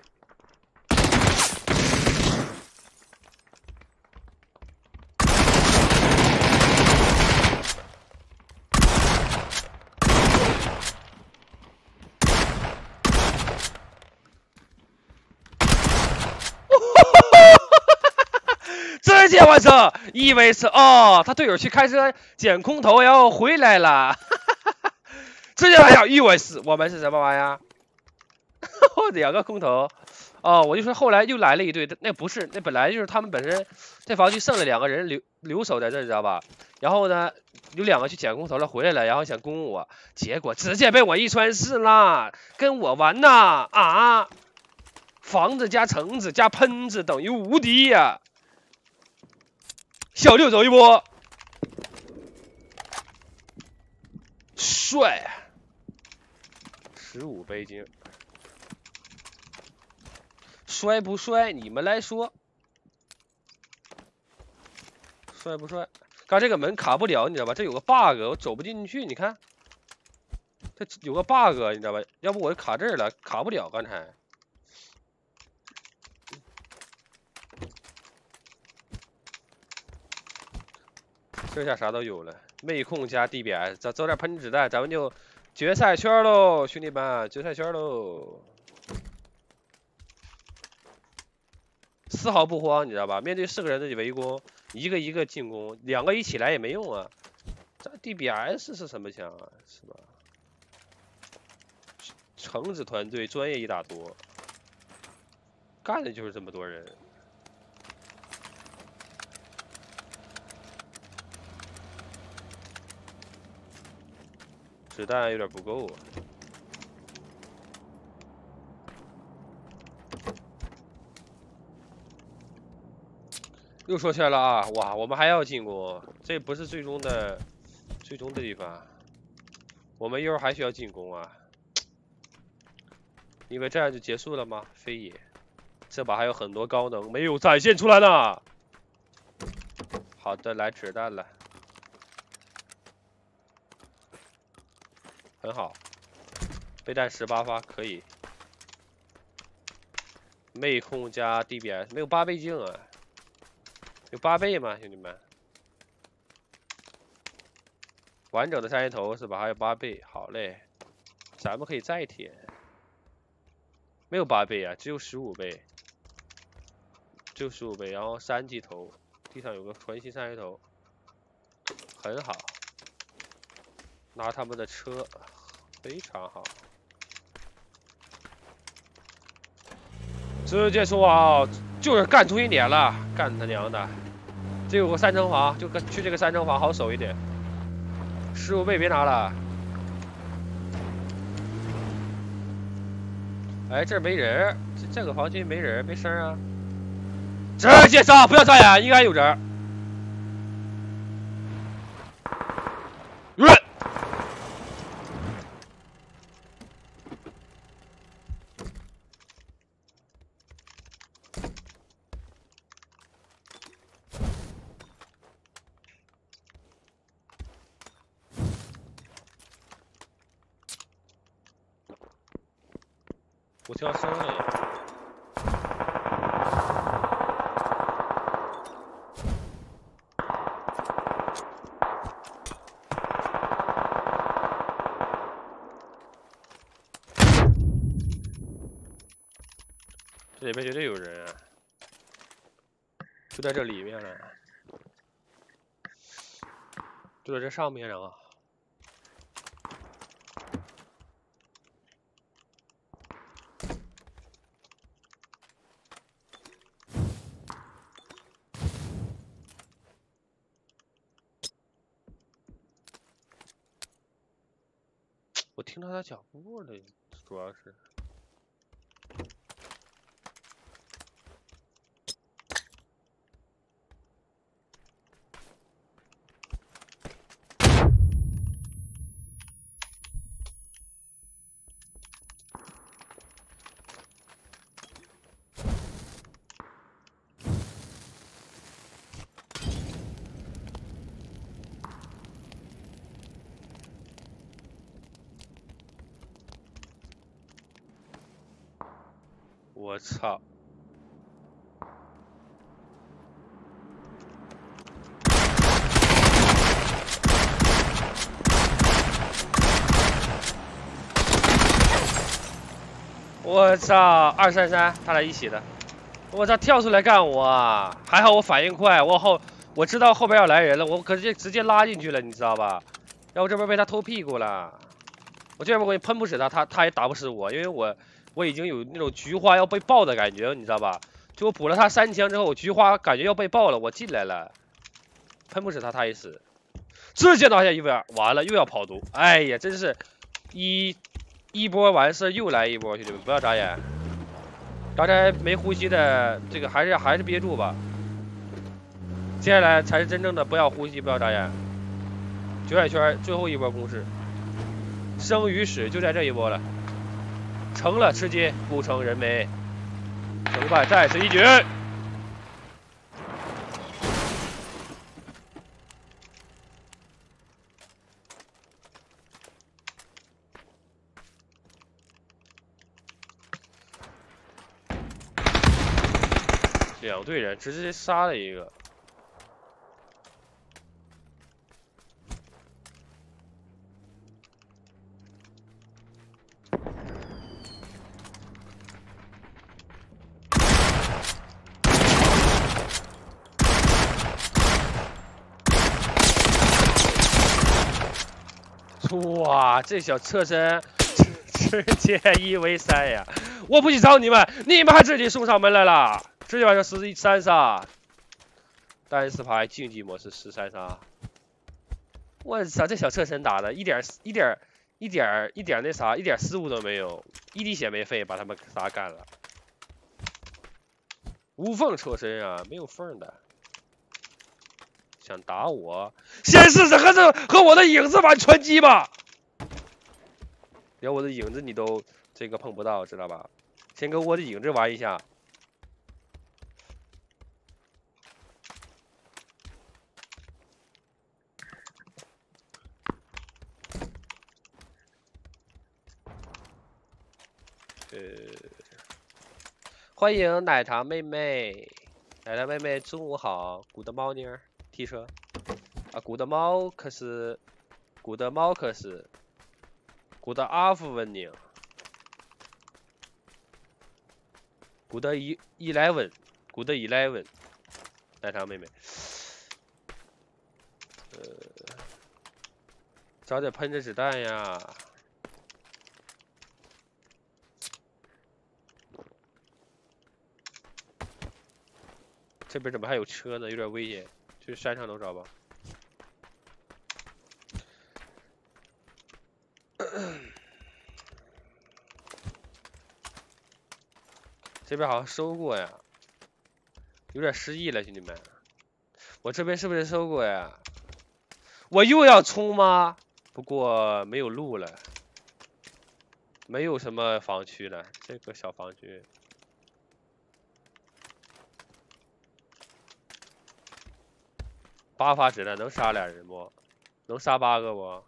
直接完胜，以为是哦，他队友去开车捡空投，然后回来了，直接完胜，以为是我们是什么玩意儿？两个空投，哦，我就说后来又来了一队，那不是，那本来就是他们本身这房区剩了两个人留留守在这，知道吧？然后呢，有两个去捡空投了，回来了，然后想攻我，结果直接被我一穿四了，跟我玩呐啊！房子加橙子加喷子等于无敌呀、啊！ 小六走一波，帅！十五倍镜，帅不帅？你们来说，帅不帅？刚这个门卡不了，你知道吧？这有个 bug， 我走不进去。你看，这有个 bug， 你知道吧？要不我卡这儿了，卡不了。刚才。 这下啥都有了，妹控加 D B S， 走走点喷子弹，咱们就决赛圈喽，兄弟们，决赛圈喽！丝毫不慌，你知道吧？面对四个人的围攻，一个一个进攻，两个一起来也没用啊。这 D B S 是什么枪啊？是吧？橙子团队专业一打多，干的就是这么多人。 子弹有点不够啊！又说圈了啊！哇，我们还要进攻，这不是最终的最终的地方，我们一会儿还需要进攻啊！因为这样就结束了吗？非也，这把还有很多高能没有展现出来呢。好的，来子弹了。 很好，备弹十八发可以。妹控加 D B S 没有八倍镜啊？有八倍吗，兄弟们？完整的三人头是吧？还有八倍，好嘞，咱们可以再填。没有八倍啊，只有十五倍，只有十五倍。然后三级头，地上有个传奇三人头，很好。拿他们的车。 非常好，直接说啊，就是干出一点了，干他娘的！这有个三层房，就跟去这个三层房好守一点。十五倍别拿了。哎，这儿没人，这这个房间没人，没声啊。直接杀，不要眨眼，应该有人。有人。 我听到声了。这里边绝对有人啊！就在这里面了，就在这上面了啊！我听到他脚步了，主要是。我操！我操！二三三，他俩一起的。我操！跳出来干我啊！还好我反应快，我后我知道后边要来人了，我可直接直接拉进去了，你知道吧？要不这边被他偷屁股了。我这边我也喷不死他，他他也打不死我，因为我。我已经有那种菊花要被爆的感觉，你知道吧？就我补了他三枪之后，我菊花感觉要被爆了，我进来了，喷不死他，他也死，直接拿下一 v 二，完了又要跑毒，哎呀，真是一一波完事又来一波，兄弟们不要眨眼，刚才没呼吸的这个还是还是憋住吧，接下来才是真正的不要呼吸，不要眨眼，九彩圈最后一波攻势，生与死就在这一波了。成了吃鸡，不成人没。成败在此一举。两队人直接杀了一个。哇，这小侧身直接一 v 三呀！我不去找你们，你们还自己送上门来了，直接把这十一三杀，单四排竞技模式十三杀。我操，这小侧身打的一点一点一点一点那啥，一点失误都没有，一滴血没费，把他们仨干了。无缝侧身啊，没有缝的。想打我，先试试和这和我的影子玩拳击吧。连我的影子你都这个碰不到，知道吧？先跟我的影子玩一下。呃，欢迎奶糖妹妹，奶糖妹妹中午好 ，Good morning。提车啊 ，Good morning，Good morning，Good afternoon，Good eleven，Good eleven，奶糖妹妹，呃，早点喷着子弹呀！这边怎么还有车呢？有点危险。去山上楼找吧。这边好像收过呀，有点失忆了，兄弟们。我这边是不是收过呀？我又要冲吗？不过没有路了，没有什么防区了，这个小防区。八发子弹能杀俩人不？能杀八个不？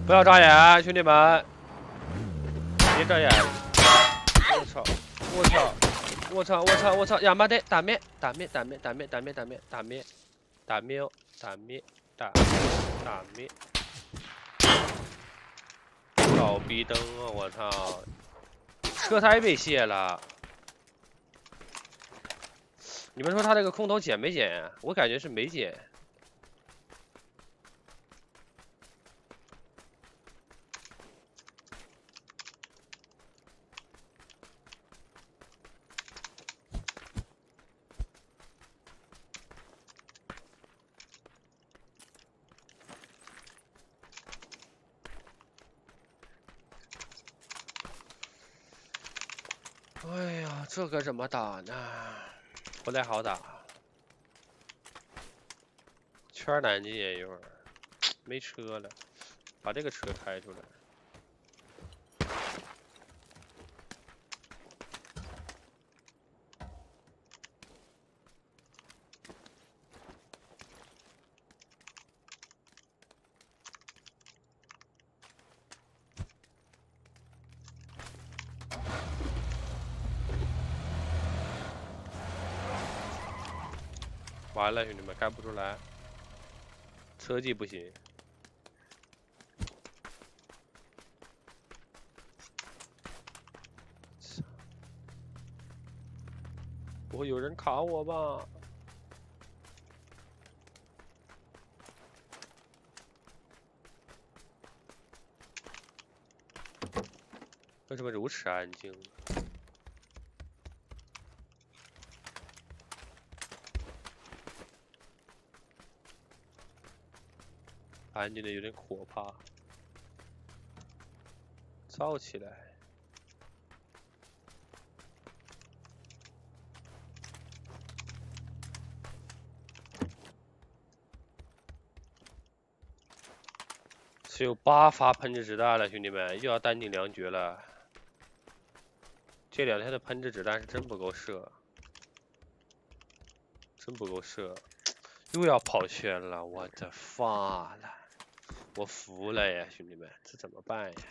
不要眨眼，兄弟们，别眨眼！我操！我操！我操！我操！我操！亚麻得打灭！打灭！打灭！打灭！打灭！打灭！打灭！打灭！打灭！打打灭！老逼灯啊！我操！车胎被卸了。你们说他这个空投捡没捡呀？我感觉是没捡。 哎呀，这可怎么打呢？不太好打。圈南京也一会儿，没车了，把这个车开出来。完了，兄弟们，开不出来，车技不行。不会有人卡我吧？为什么如此安静？ 安静的有点可怕，燥起来。只有八发喷子子弹了，兄弟们又要弹尽粮绝了。这两天的喷子子弹是真不够射，真不够射，又要跑圈了，我的发了！ 我服了呀，兄弟们，这怎么办呀？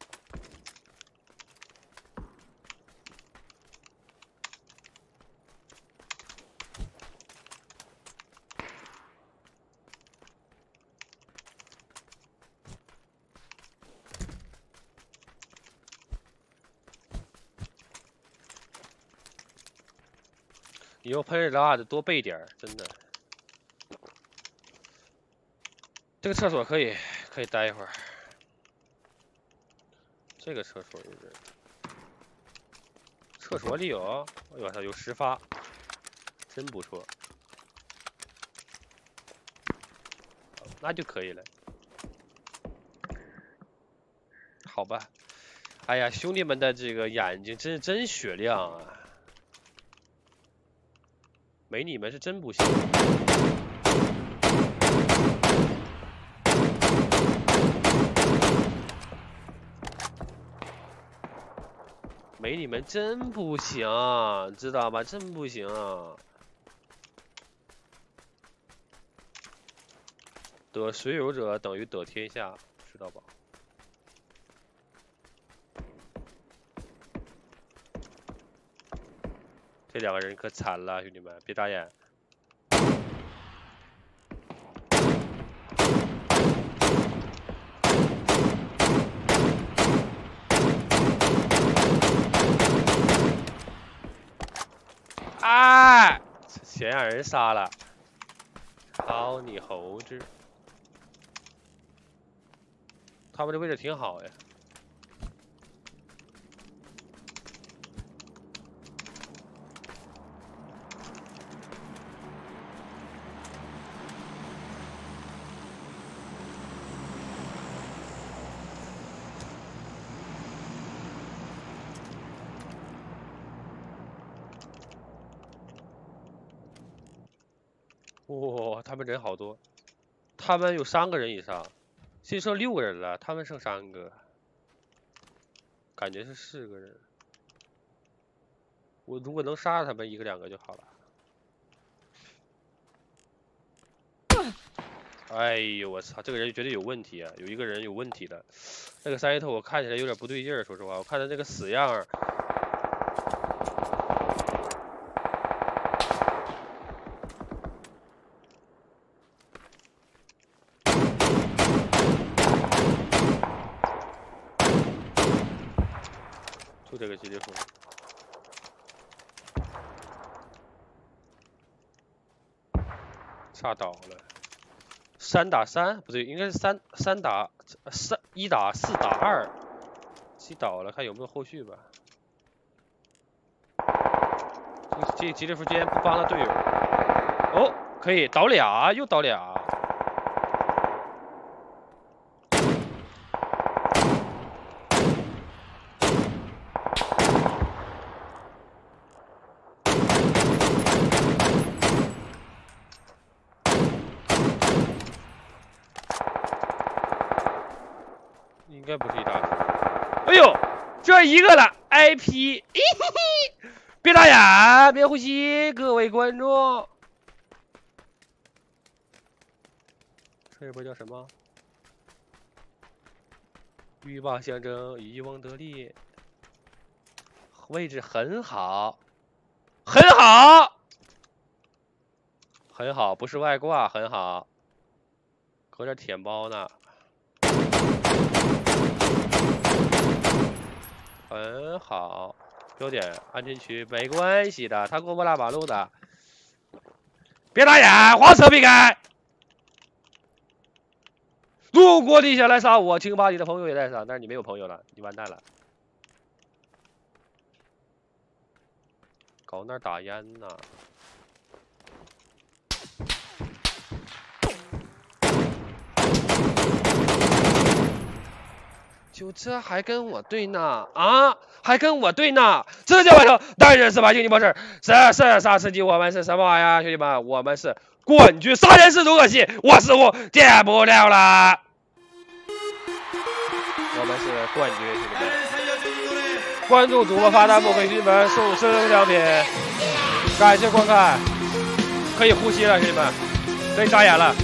以后喷日的话得多备点儿，真的。这个厕所可以可以待一会儿。这个厕所有人，厕所里有，哎呦操，有十发，真不错。那就可以了。好吧。哎呀，兄弟们的这个眼睛真是真雪亮啊！没你们是真不行。 没你们真不行，知道吧？真不行。得水有者等于得天下，知道吧？这两个人可惨了，兄弟们，别眨眼。啊！先让人杀了，好你猴子！他们这位置挺好呀。哇、哦，他们人好多，他们有三个人以上，现在剩六个人了，他们剩三个，感觉是四个人。我如果能杀他们一个两个就好了。 哎呦我操，这个人绝对有问题啊！有一个人有问题的，那个三叶头我看起来有点不对劲儿，说实话，我看他那个死样儿。就这个激励风。 炸倒了，三打三不对，应该是三三打三一打四打二，击倒了，看有没有后续吧。这这吉利夫今天不帮他队友，哦，可以倒俩，又倒俩。应该不是一打。哎呦，这一个了 ，I P， 别打眼，别呼吸，各位观众。这波叫什么？鹬蚌相争，渔翁得利。位置很好，很好，很好，不是外挂，很好。搁这舔包呢。 很好，标点安全区没关系的，他过不拉马路的。别打眼，黄车避开。如果你想来杀我，请把你的朋友也带上，但是你没有朋友了，你完蛋了。搞那儿打烟呢。 就这还跟我对呢啊，还跟我对呢，这就完成，当然是吧，兄弟们是是是啥司机？我们是什么玩意儿，兄弟们？我们是冠军，杀人是如可惜，我似乎见不了了。我们是冠军，兄弟们。关注主播发弹幕，给兄弟们送生良品，感谢观看，可以呼吸了，兄弟们，可以眨眼了，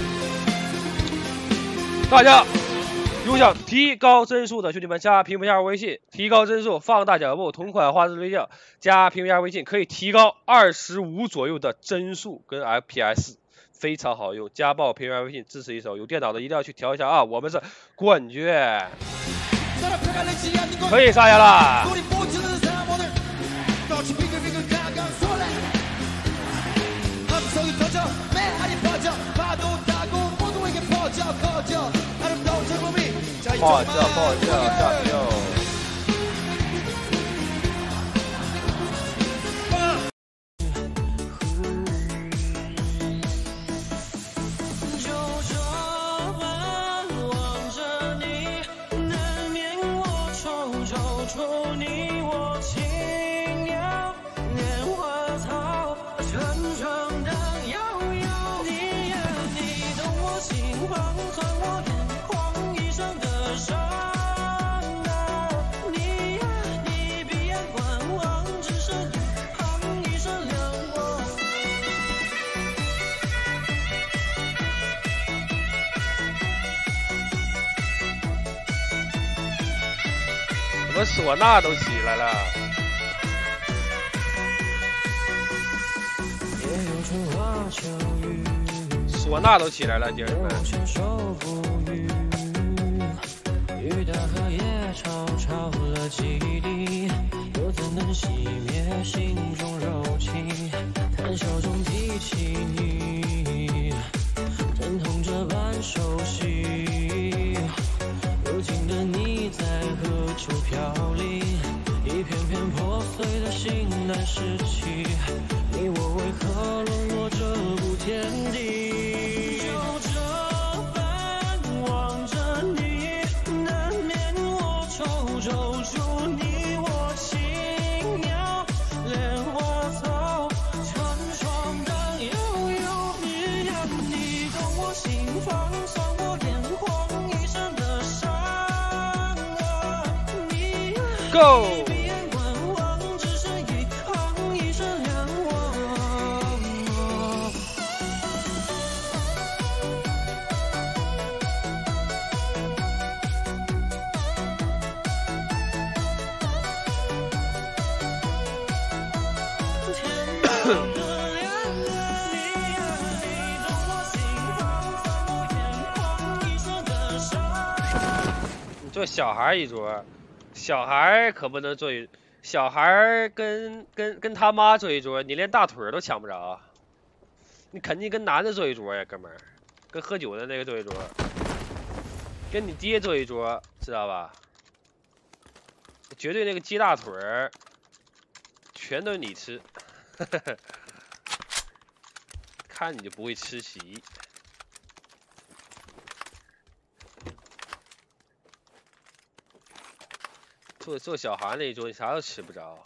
大家。 有想提高帧数的兄弟们，加屏幕下微信，提高帧数，放大脚步，同款画质对象，加屏幕下微信可以提高二十五左右的帧数跟 F P S， 非常好用。加爆屏幕下微信支持一手，有电脑的一定要去调一下啊！我们是冠军，可以杀人了。爆叫爆叫炸叫！就这般望着你，难免我抽抽出你我轻摇，莲花草沉沉的悠悠，你呀你懂我心慌，穿我眼。 伤啊，你呀，你闭眼观望，只是一行一声亮光。怎么唢呐都起来了？唢呐都起来了，姐人们。 雨的荷叶潮潮了几滴，又怎能熄灭心中柔情？谈笑中提起你，阵痛这般熟悉。如今的你在何处飘零？一片片破碎的心难拾起，你我为何沦落这步田地？就这般望着你。 抽抽出你我轻摇，莲花草成双的悠悠，你呀你懂我心慌，算我眼眶一生的伤啊，你呀你闭眼观望，只是一行一声亮光。 你做小孩一桌，小孩可不能坐一，小孩跟跟跟他妈坐一桌，你连大腿都抢不着，你肯定跟男的坐一桌呀，哥们儿，跟喝酒的那个坐一桌，跟你爹坐一桌，知道吧？绝对那个鸡大腿儿，全都是你吃，看你就不会吃席。做做小孩那一桌，你啥都吃不着。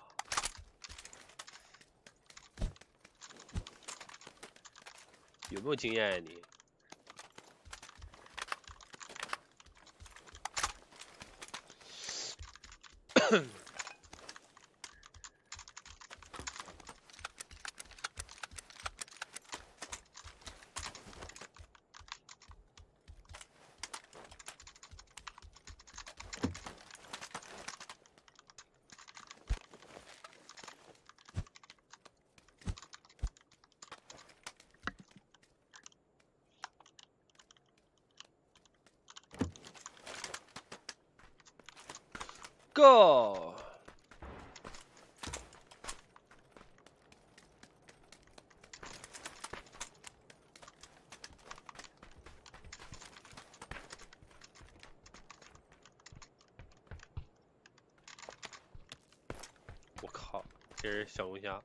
有没有经验呀你？Go！ 我靠，这是小龙虾。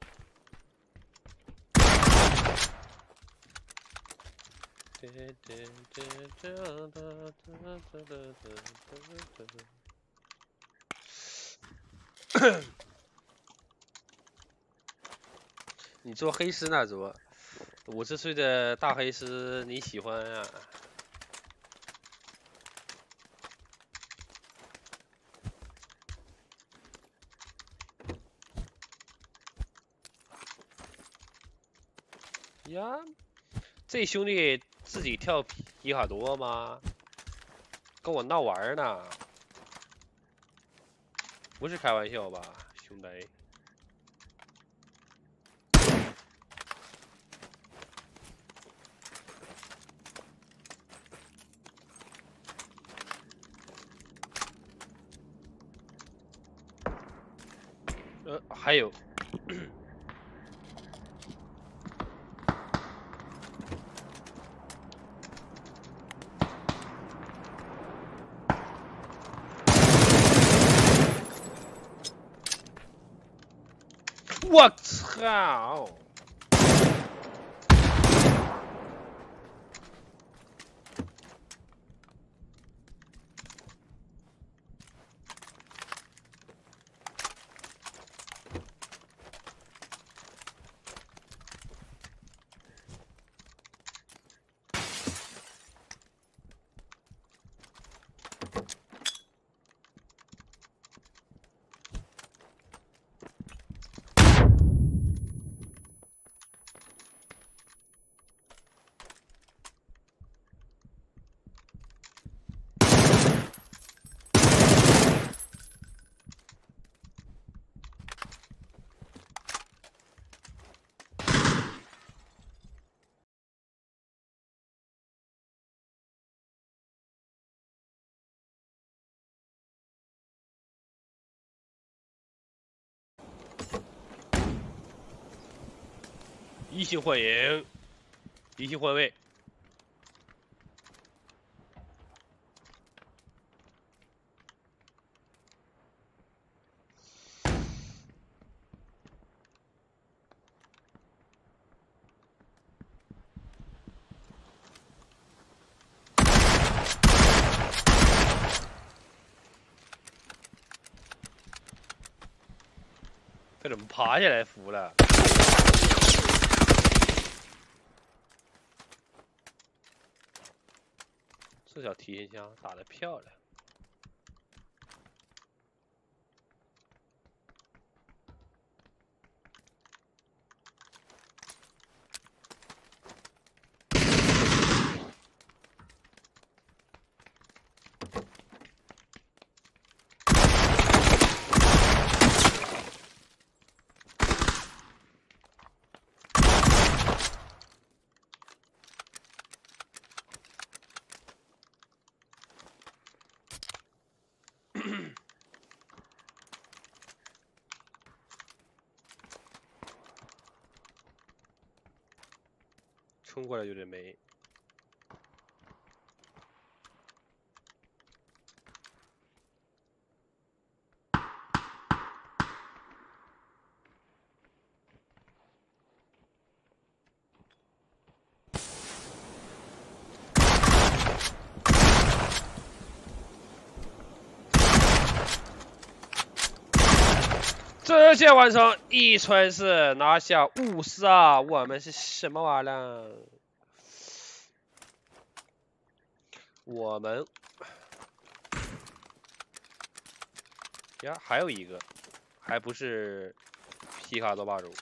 你做黑丝那桌，五十岁的大黑丝你喜欢啊？呀，这兄弟自己跳皮卡多吗？跟我闹玩呢？不是开玩笑吧，兄弟？呃，还有。我操！移形换影，移形换位。这怎么爬下来扶了？这小提琴枪打得漂亮。 冲过来有点没。直接完成一传四，拿下五十啊！我们是什么玩意儿？我们呀，还有一个，还不是皮卡多霸主。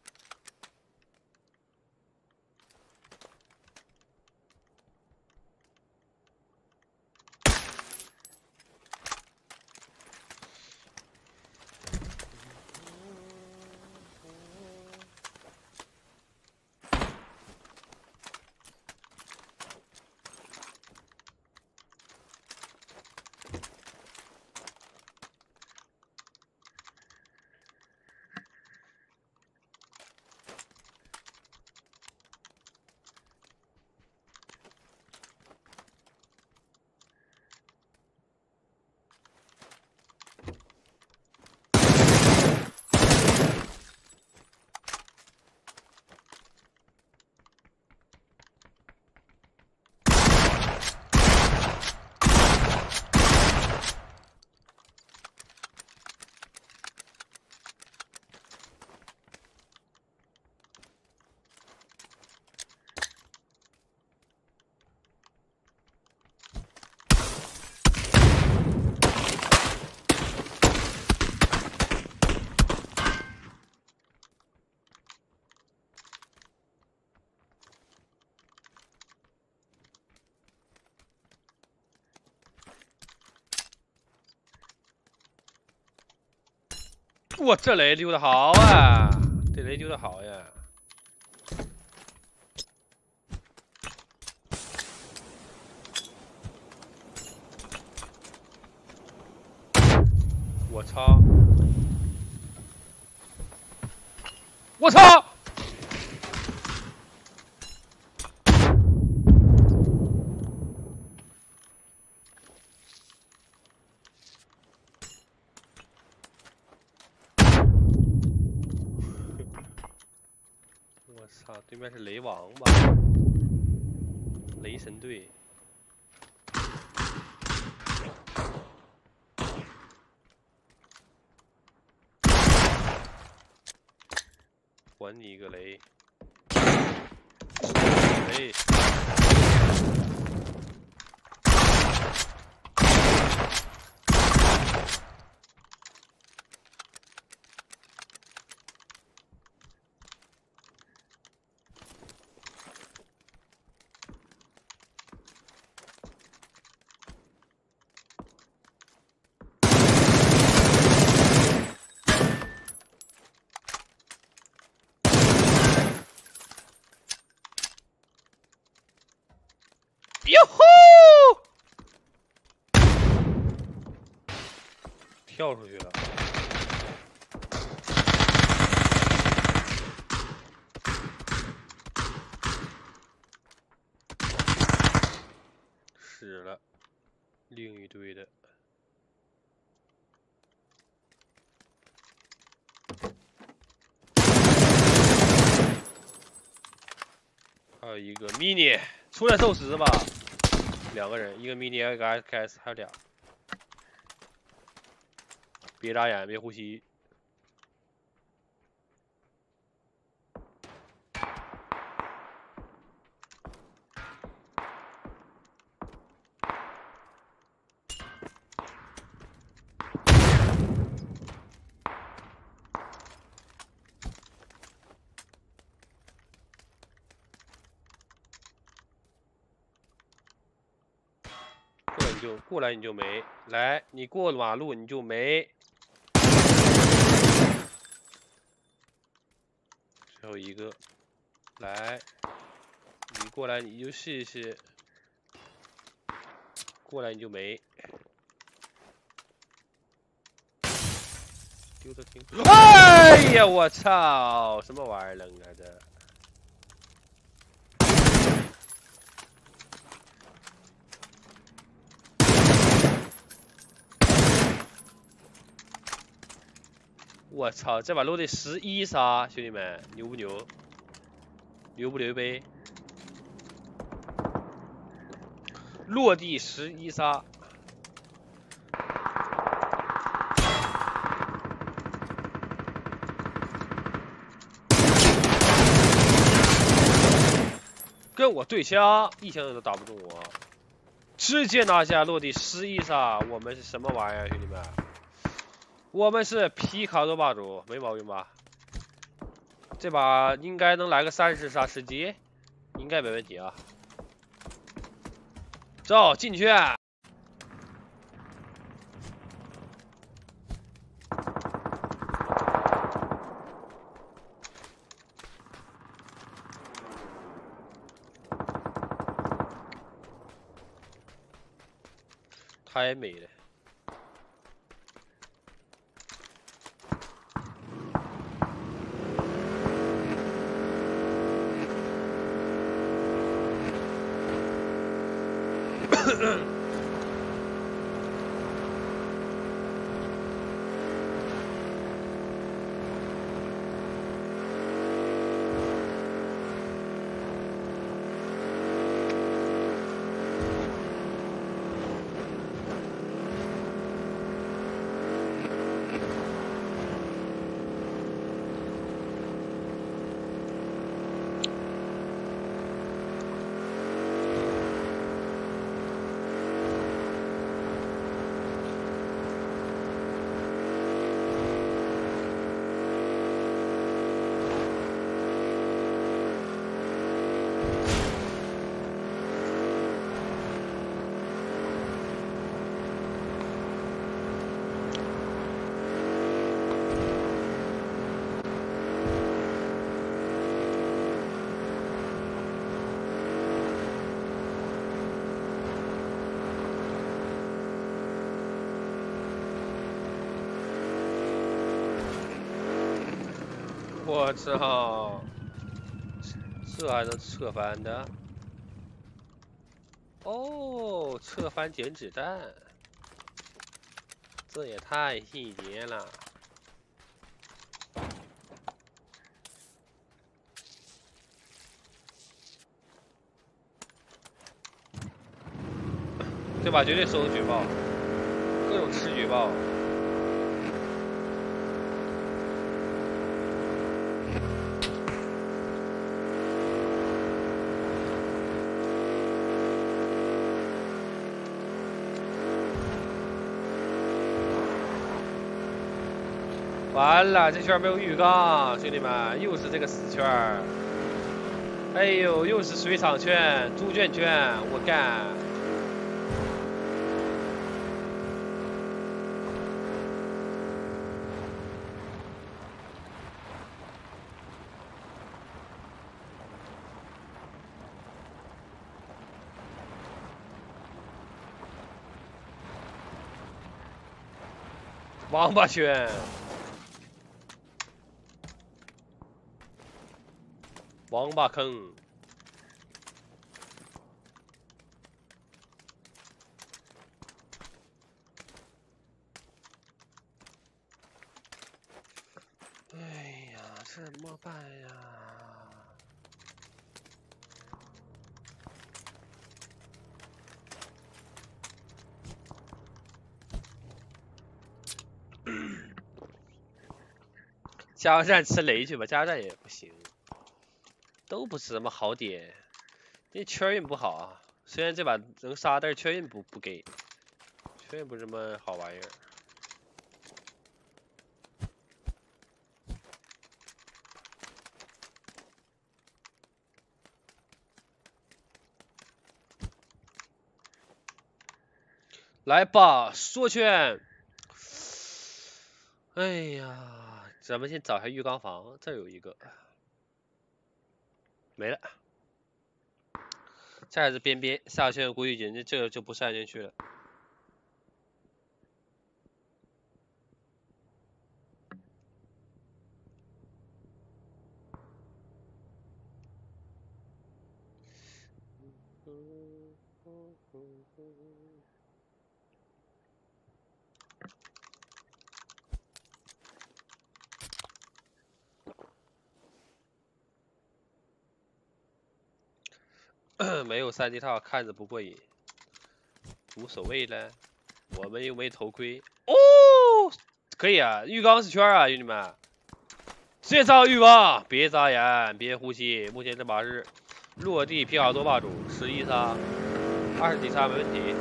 哇，这雷丢的好啊！这雷丢的好呀！我操！我操！我操，对面是雷王吧？雷神队。还你一个雷！雷！哟吼！跳出去了。死了，另一队的。还有一个 mini， 出来受死吧！两个人，一个 mini， 一个 S K S， 还有俩。别眨眼，别呼吸。就过来你就没，来你过马路你就没。最后一个，来，你过来你就试试，过来你就没。丢的挺，哎呀我操，什么玩意儿扔啊这？ 我操，这把落地十一杀，兄弟们，牛不牛？牛不牛呗？落地十一杀。跟我对枪，一枪都打不中我，直接拿下落地十一杀。我们是什么玩意儿，兄弟们？我们是皮卡多霸主，没毛病吧？这把应该能来个三十杀吃鸡，应该没问题啊。走进去。太美了。我操，这还能侧翻的？哦，侧翻捡子弹，这也太细节了。这把绝对收举报，各种吃举报。完了，这圈没有浴缸，兄弟们，又是这个死圈儿。哎呦，又是水场圈、猪圈圈，我干！王八圈。王八坑，哎呀，怎么办呀？加油站吃雷去吧，加油站也不行。都不是什么好点，因为圈运不好啊。虽然这把能杀，但是圈运不不给，圈运不是什么好玩意儿。来吧，缩圈。哎呀，咱们先找一下浴缸房，这儿有一个。没了，这还是边边下圈估计人家这就不塞进去了。 没有三级套看着不过瘾，无所谓了。我们又没头盔哦，可以啊，浴缸是圈啊，兄弟们。直接上浴缸，别眨眼，别呼吸。目前这把是落地皮卡多霸主，十一杀，二十几杀没问题。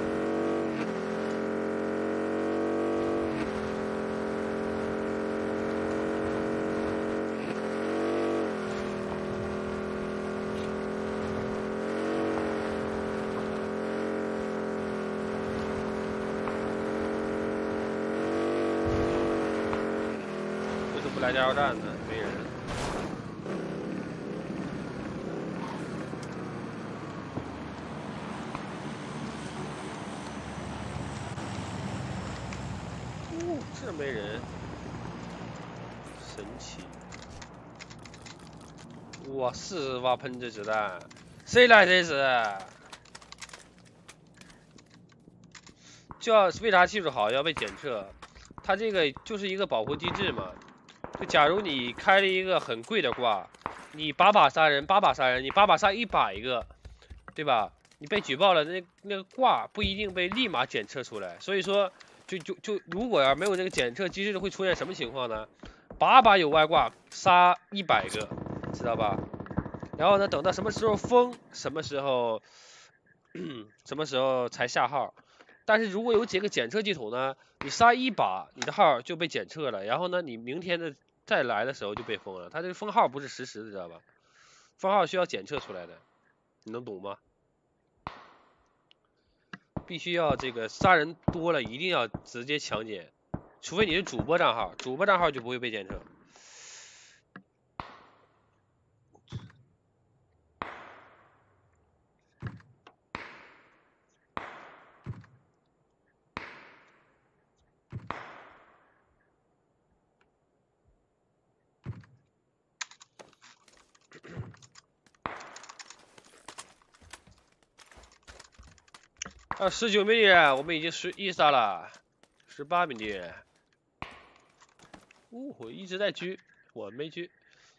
为什么不来加油站呢？没人。哦，这没人，神奇！哇，四十发喷这子弹，谁来这是？就要为啥技术好要被检测？它这个就是一个保护机制嘛。就假如你开了一个很贵的挂，你把把杀人，八把杀人，你八把杀一百个，对吧？你被举报了，那那个挂不一定被立马检测出来。所以说，就就就如果要没有这个检测机制，会出现什么情况呢？把把有外挂杀一百个，知道吧？然后呢，等到什么时候封，什么时候，什么时候才下号。但是如果有几个检测系统呢，你杀一把，你的号就被检测了，然后呢，你明天的再来的时候就被封了。它这个封号不是实时的，知道吧？封号需要检测出来的，你能懂吗？必须要这个杀人多了，一定要直接强检，除非你是主播账号，主播账号就不会被检测。啊，十九名敌人，我们已经十一杀了，十八名敌人。呜、哦，我一直在狙，我没狙。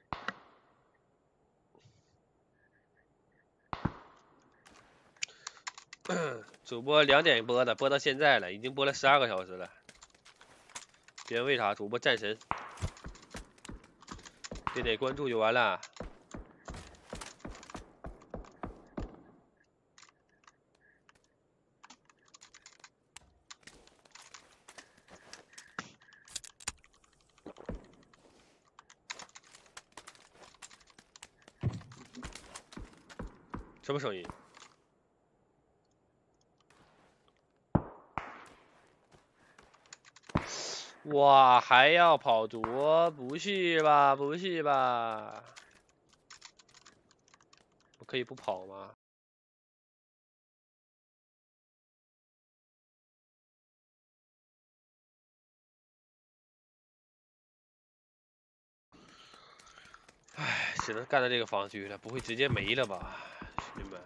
主播两点播的，播到现在了，已经播了十二个小时了。别问为啥，主播战神，点点关注就完了。什么声音？哇，还要跑夺？不是吧，不是吧？我可以不跑吗？唉，只能干到这个防区了，不会直接没了吧，兄弟们？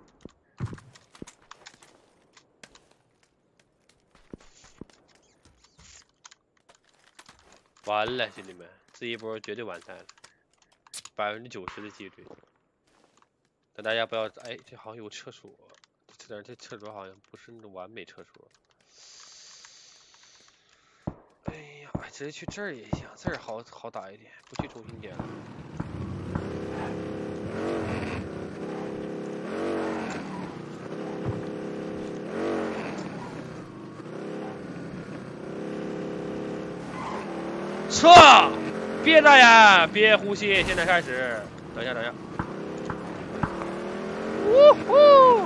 完了，兄弟们，这一波绝对完蛋了，百分之九十的几率。但大家不要，哎，这好像有厕所，这这厕所好像不是那种完美厕所。哎呀，直接去这儿也行，这儿好好打一点，不去中心点了。撤！别眨眼，别呼吸，现在开始。等一下，等一下。呜呼！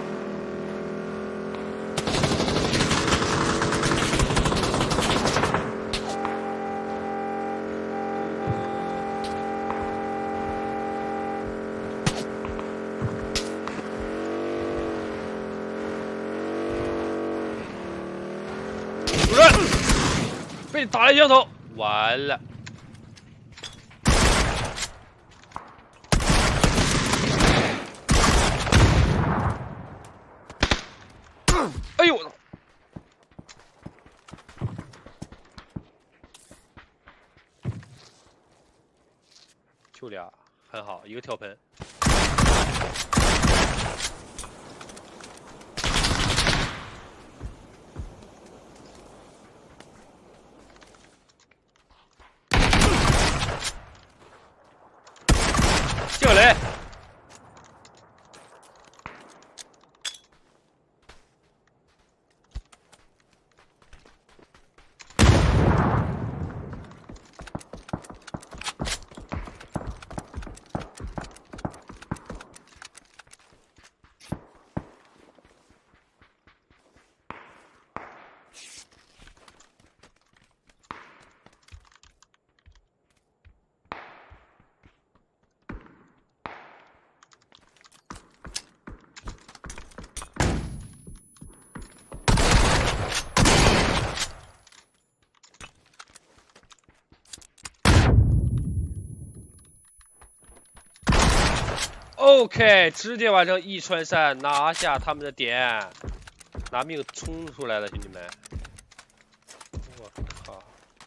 主任，被打了一枪头，完了。哎呦我操！就俩，很好，一个跳喷。 OK， 直接完成一穿三，拿下他们的点，拿命冲出来了，兄弟们！我靠！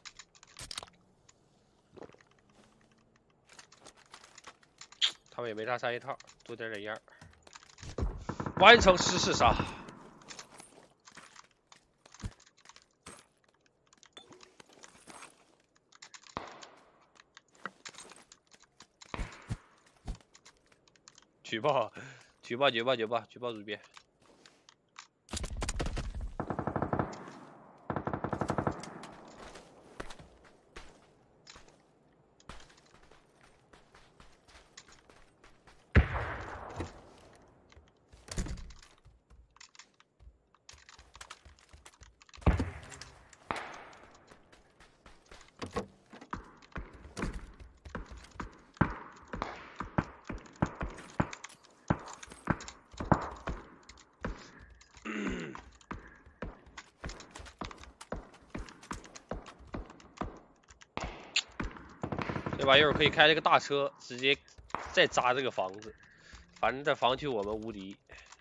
他们也没啥杀一套，多点点烟儿，完成十四杀。举报，举报，举报，举报，举报主编。这玩意儿可以开这个大车，直接再砸这个房子，反正这房区我们无敌。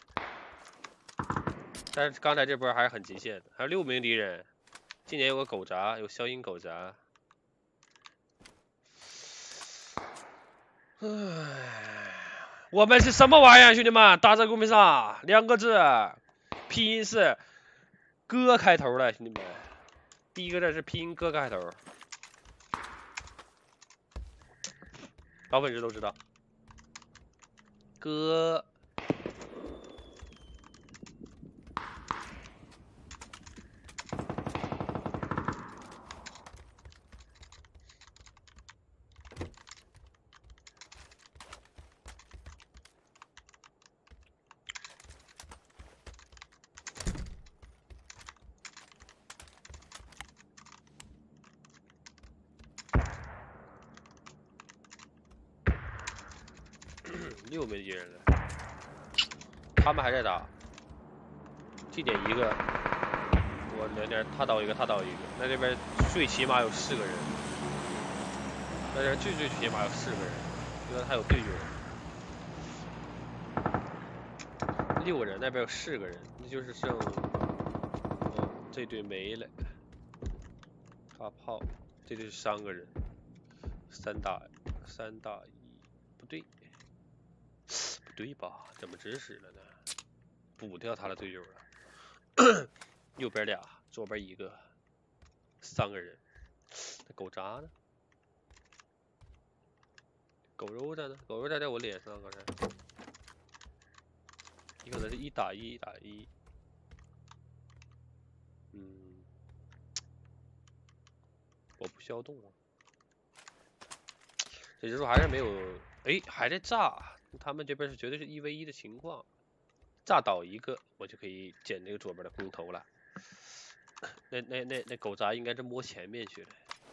但是刚才这波还是很极限的，还有六名敌人。今年有个狗杂，有消音狗杂。唉，我们是什么玩意儿，兄弟们？打在公屏上，两个字，拼音是“哥”开头的，兄弟们。第一个字是拼音“哥”开头。老粉丝都知道，哥，六枚敌人了，他们还在打，这点一个，我两点，他倒一个，他倒一个，那这边最起码有四个人，那这最最起码有四个人，因为他有队友，六个人，那边有四个人，那就是剩，哦，这队没了，大炮，这队是三个人，三打三打一，不对。不对吧？怎么指使了呢？补掉他的队友了。右边俩，左边一个，三个人。那狗杂呢？狗肉在呢？狗肉在在我脸上，刚才。你可能是一打一，一打一。嗯，我不需要动啊。这人数还是没有，哎，还在炸。他们这边是绝对是一 v 一的情况，炸倒一个，我就可以捡这个左边的空投了。那那那那狗杂应该是摸前面去了。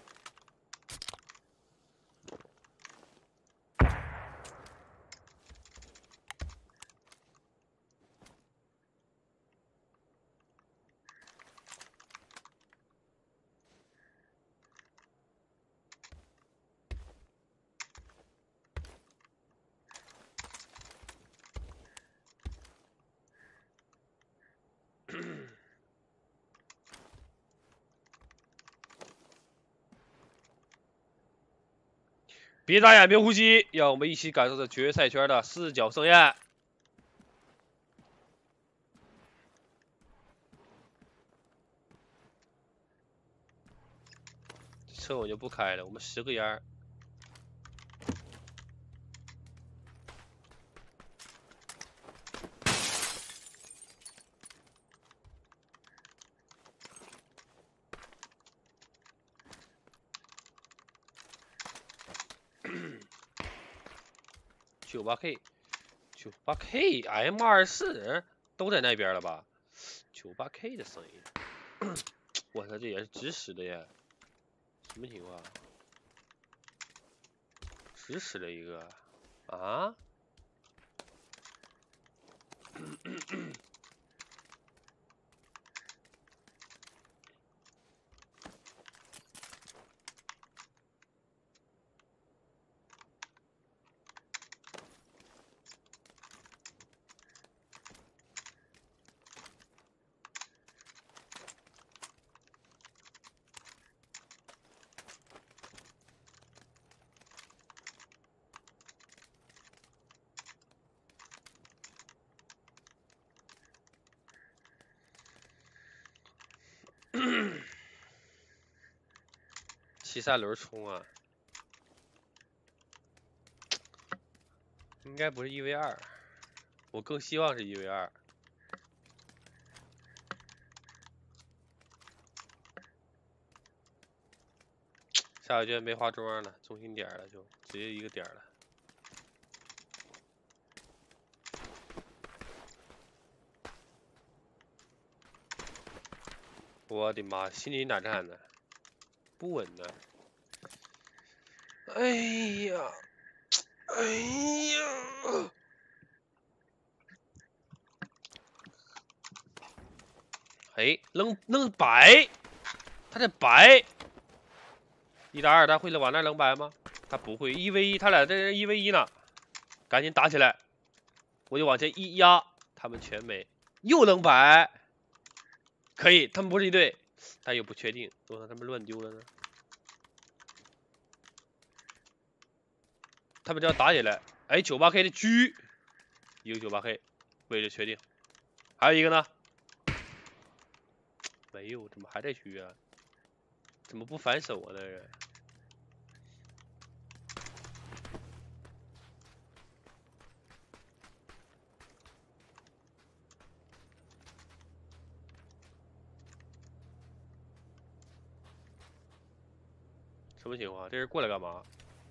别眨眼，别呼吸，让我们一起感受这决赛圈的四角盛宴。这车我就不开了，我们十个烟。九八 K， 九八 K，M 二四都在那边了吧？九八 K 的声音，我操，这也是直使的呀？什么情况？直使了一个啊？ 骑三轮冲啊？应该不是一 v 二，我更希望是一 v 二。下一圈没花桩了，中心点了，就直接一个点了。我的妈，心灵大战呢？不稳呢。哎呀，哎呀！哎，扔扔白，他这白。一打二，他会往那扔白吗？他不会，一 v 一，他俩这一 v 一呢，赶紧打起来！我就往前一压，他们全没，又扔白，可以，他们不是一队，但又不确定，我让他们乱丢了呢。他们只要打起来，哎，九八 K 的狙，一个九八 K， 位置确定，还有一个呢，没有，怎么还在狙啊？怎么不反手啊？那人。什么情况？这人过来干嘛？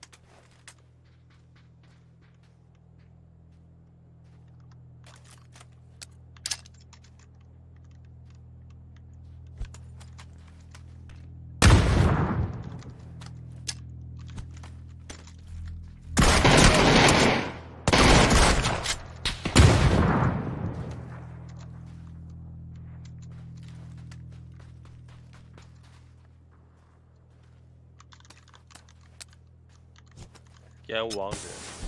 烟雾王子。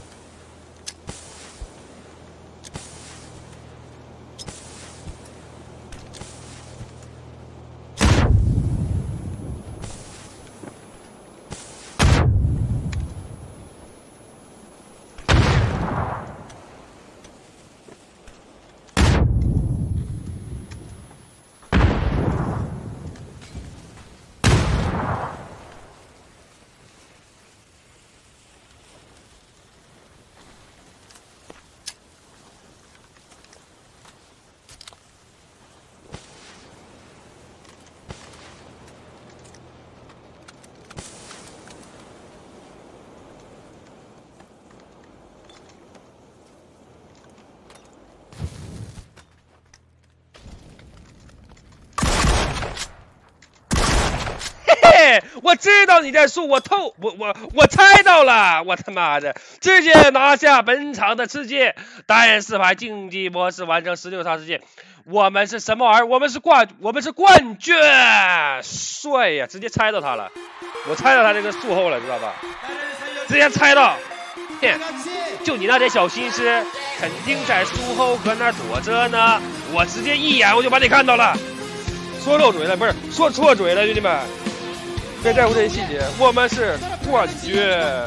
我知道你在说，我透，我我我猜到了，我他妈的直接拿下本场的吃鸡，单人四排竞技模式完成十六场吃鸡，我们是什么玩意儿？我们是冠，我们是冠军，帅呀！直接猜到他了，我猜到他这个术后了，知道吧？直接猜到，哼，就你那点小心思，肯定在术后搁那躲着呢，我直接一眼我就把你看到了，说漏嘴了，不是说错嘴了，兄弟们。别在乎这些细节，我们是冠军。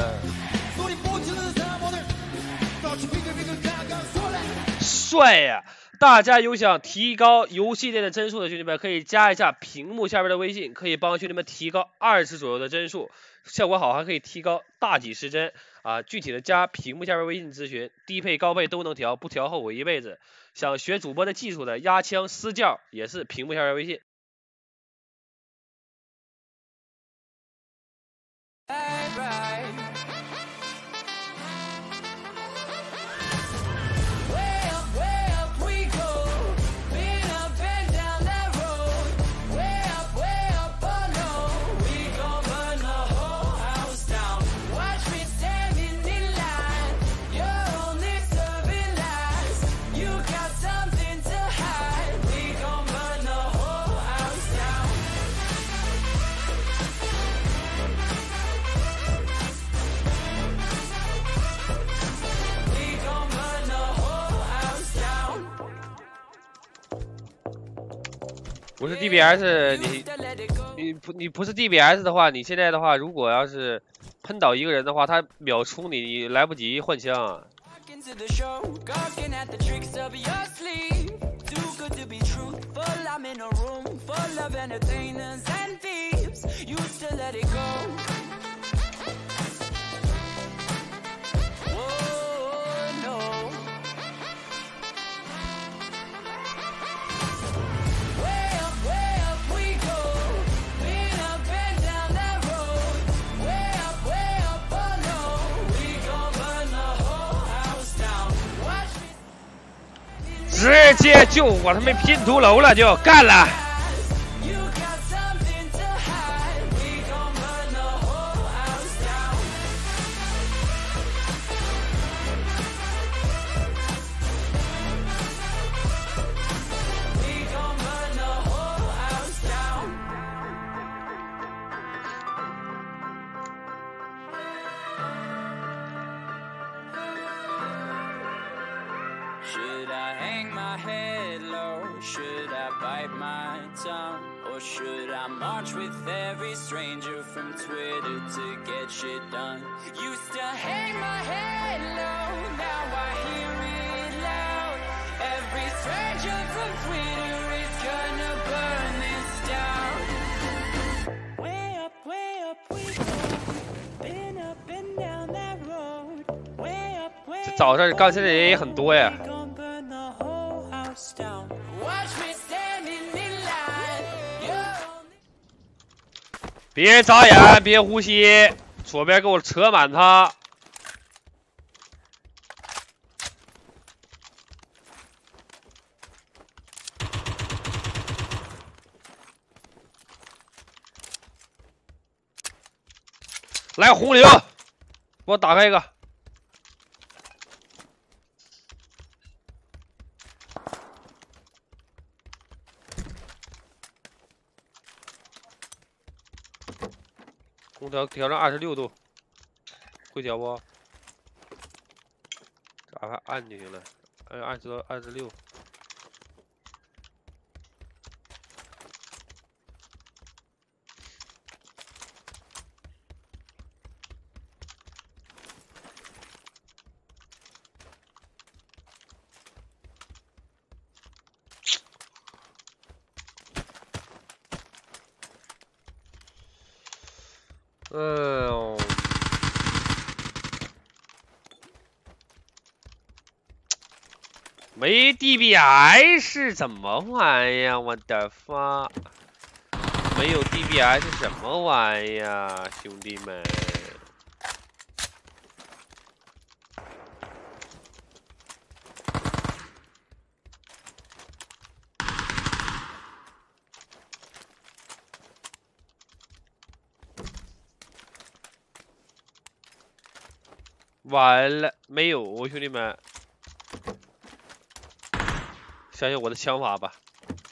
帅呀！大家有想提高游戏内的帧数的兄弟们，可以加一下屏幕下边的微信，可以帮兄弟们提高二十左右的帧数，效果好还可以提高大几十帧啊！具体的加屏幕下边微信咨询，低配高配都能调，不调后我一辈子。想学主播的技术的，压枪私教也是屏幕下边微信。不是 D B S， 你你不你不是 D B S 的话，你现在的话，如果要是喷倒一个人的话，他秒冲你，你来不及换枪啊。 into the show, gawking at the tricks of your sleeve. Too good to be truthful, I'm in a room full of entertainers and thieves. Used to let it go. Whoa, no. Way up, way up we go. Been up and down that road. Way up, way up, oh no. We gon' burn the whole house down. Watch me. 直接就我他妈拼图楼了，就干了。 You got something to hide. We gon' burn the whole house down. We gon' burn the whole house down. Should I hang my head low? Should I bite my tongue? Or should I march with every stranger from Twitter to get shit done? Used to hang my head low, now I hear it loud. Every stranger from Twitter is gonna burn this down. Way up, way up we go. Been up and down that road. Way up, way 这早上刚才的人也很多呀。 Watch me standing in line. You're only 别眨眼，别呼吸，左边给我扯满他。来红领，给我打开一个。 空调调成二十六度，会调不？把它按就行了，按二十到二十六。哎呦，没 D B I 是怎么玩呀？我的发，没有 D B I 是什么玩意呀，兄弟们？完了，没有，兄弟们，相信我的枪法吧。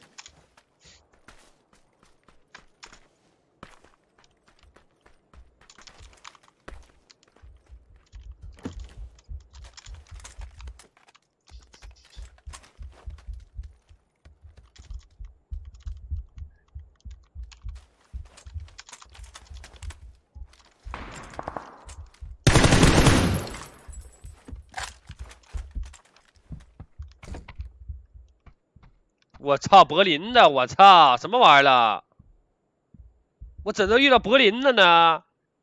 我操，柏林的，我操，什么玩意儿了？我怎么遇到柏林的呢？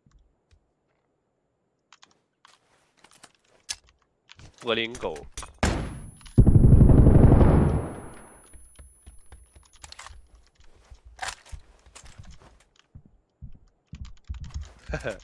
柏林狗。呵呵。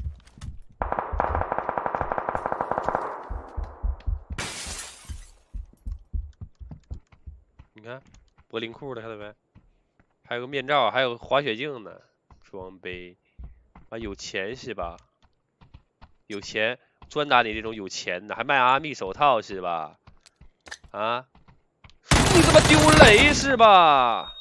你看。 柏林裤的看到没？还有个面罩，还有个滑雪镜呢，装备。啊，有钱是吧？有钱，专打你这种有钱的，还卖阿密手套是吧？啊？你他妈丢雷是吧？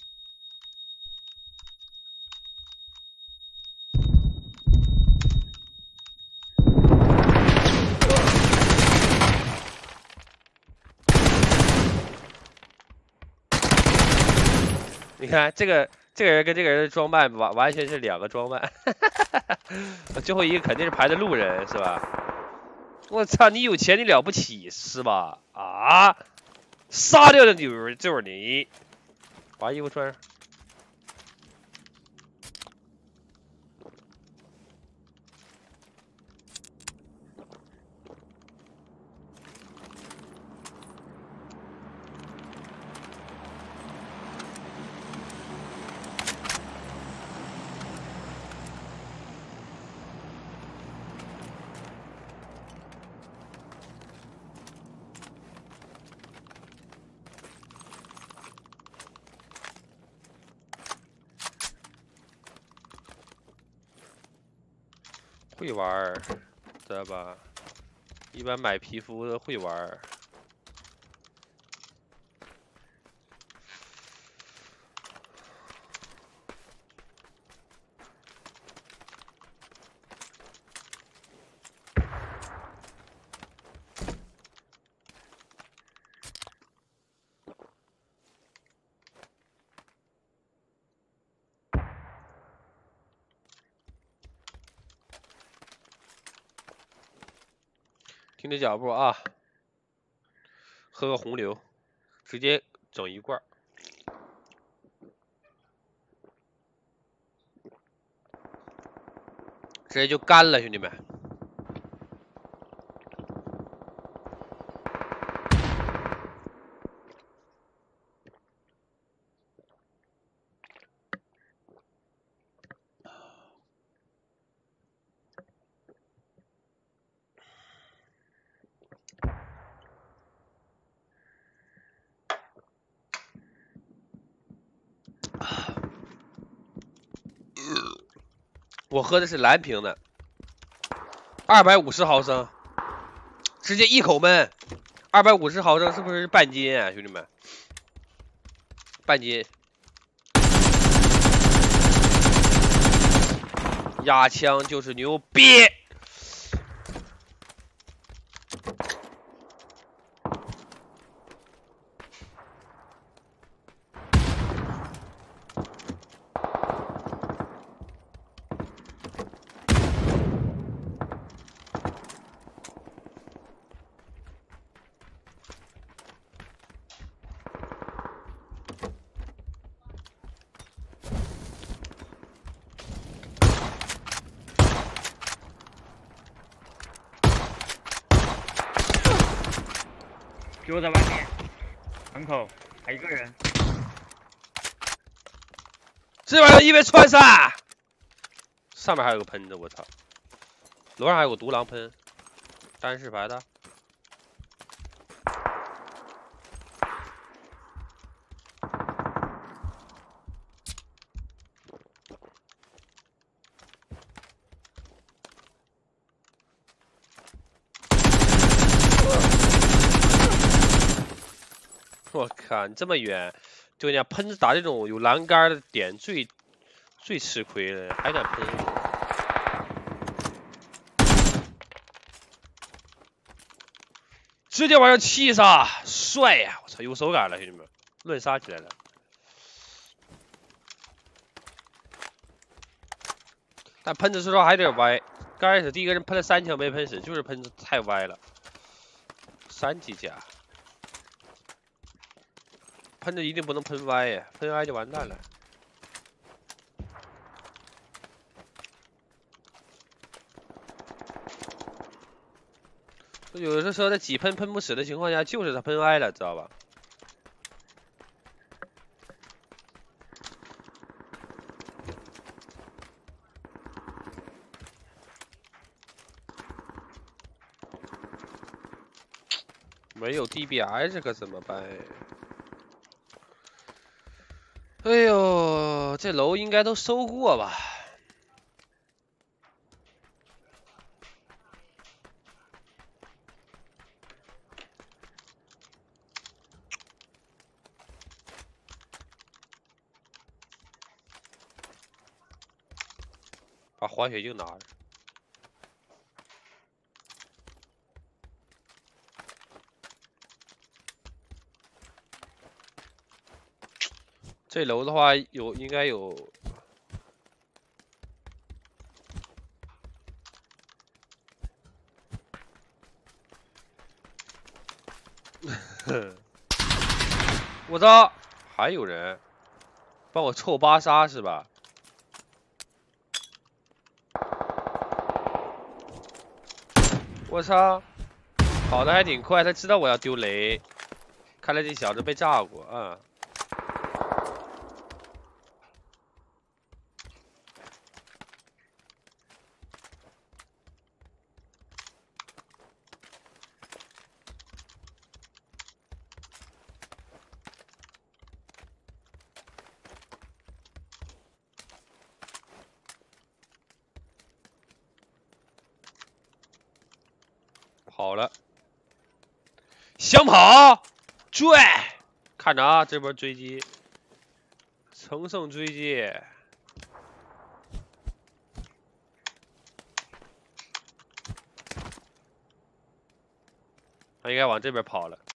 你看这个这个人跟这个人的装扮完完全是两个装扮，最后一个肯定是排的路人是吧？ 我操，你有钱你了不起是吧？啊！杀掉的女人就是你。把衣服穿上。会玩儿，知道吧？一般买皮肤的会玩儿。听着脚步啊，喝个红牛，直接整一罐，直接就干了，兄弟们。我喝的是蓝瓶的，二百五十毫升，直接一口闷。二百五十毫升是不是半斤啊，兄弟们？半斤。压枪就是牛逼。 就在外面，门口还一个人。 这玩意儿一被穿杀，上面还有个喷子，我操！楼上还有个独狼喷，单式牌的。我靠，你这么远，就人家喷子打这种有栏杆的点最最吃亏了，还敢喷我？直接往上气杀，帅呀！我操，有手感了，兄弟们，乱杀起来了。但喷子说实话还有点歪，刚开始第一个人喷了三枪没喷死，就是喷子太歪了。三级甲。喷子一定不能喷歪呀，喷歪就完蛋了。有的时候在几喷喷不死的情况下，就是他喷歪了，知道吧？没有 D B S 可怎么办？哎呦，这楼应该都收过吧？把滑雪镜拿着。这楼的话有应该有。 我操，还有人帮我凑八杀是吧？我操，跑的还挺快，他知道我要丢雷，看来这小子被炸过啊。嗯 跑了，想跑，追，看着啊，这波追击，乘胜追击，他应该往这边跑了。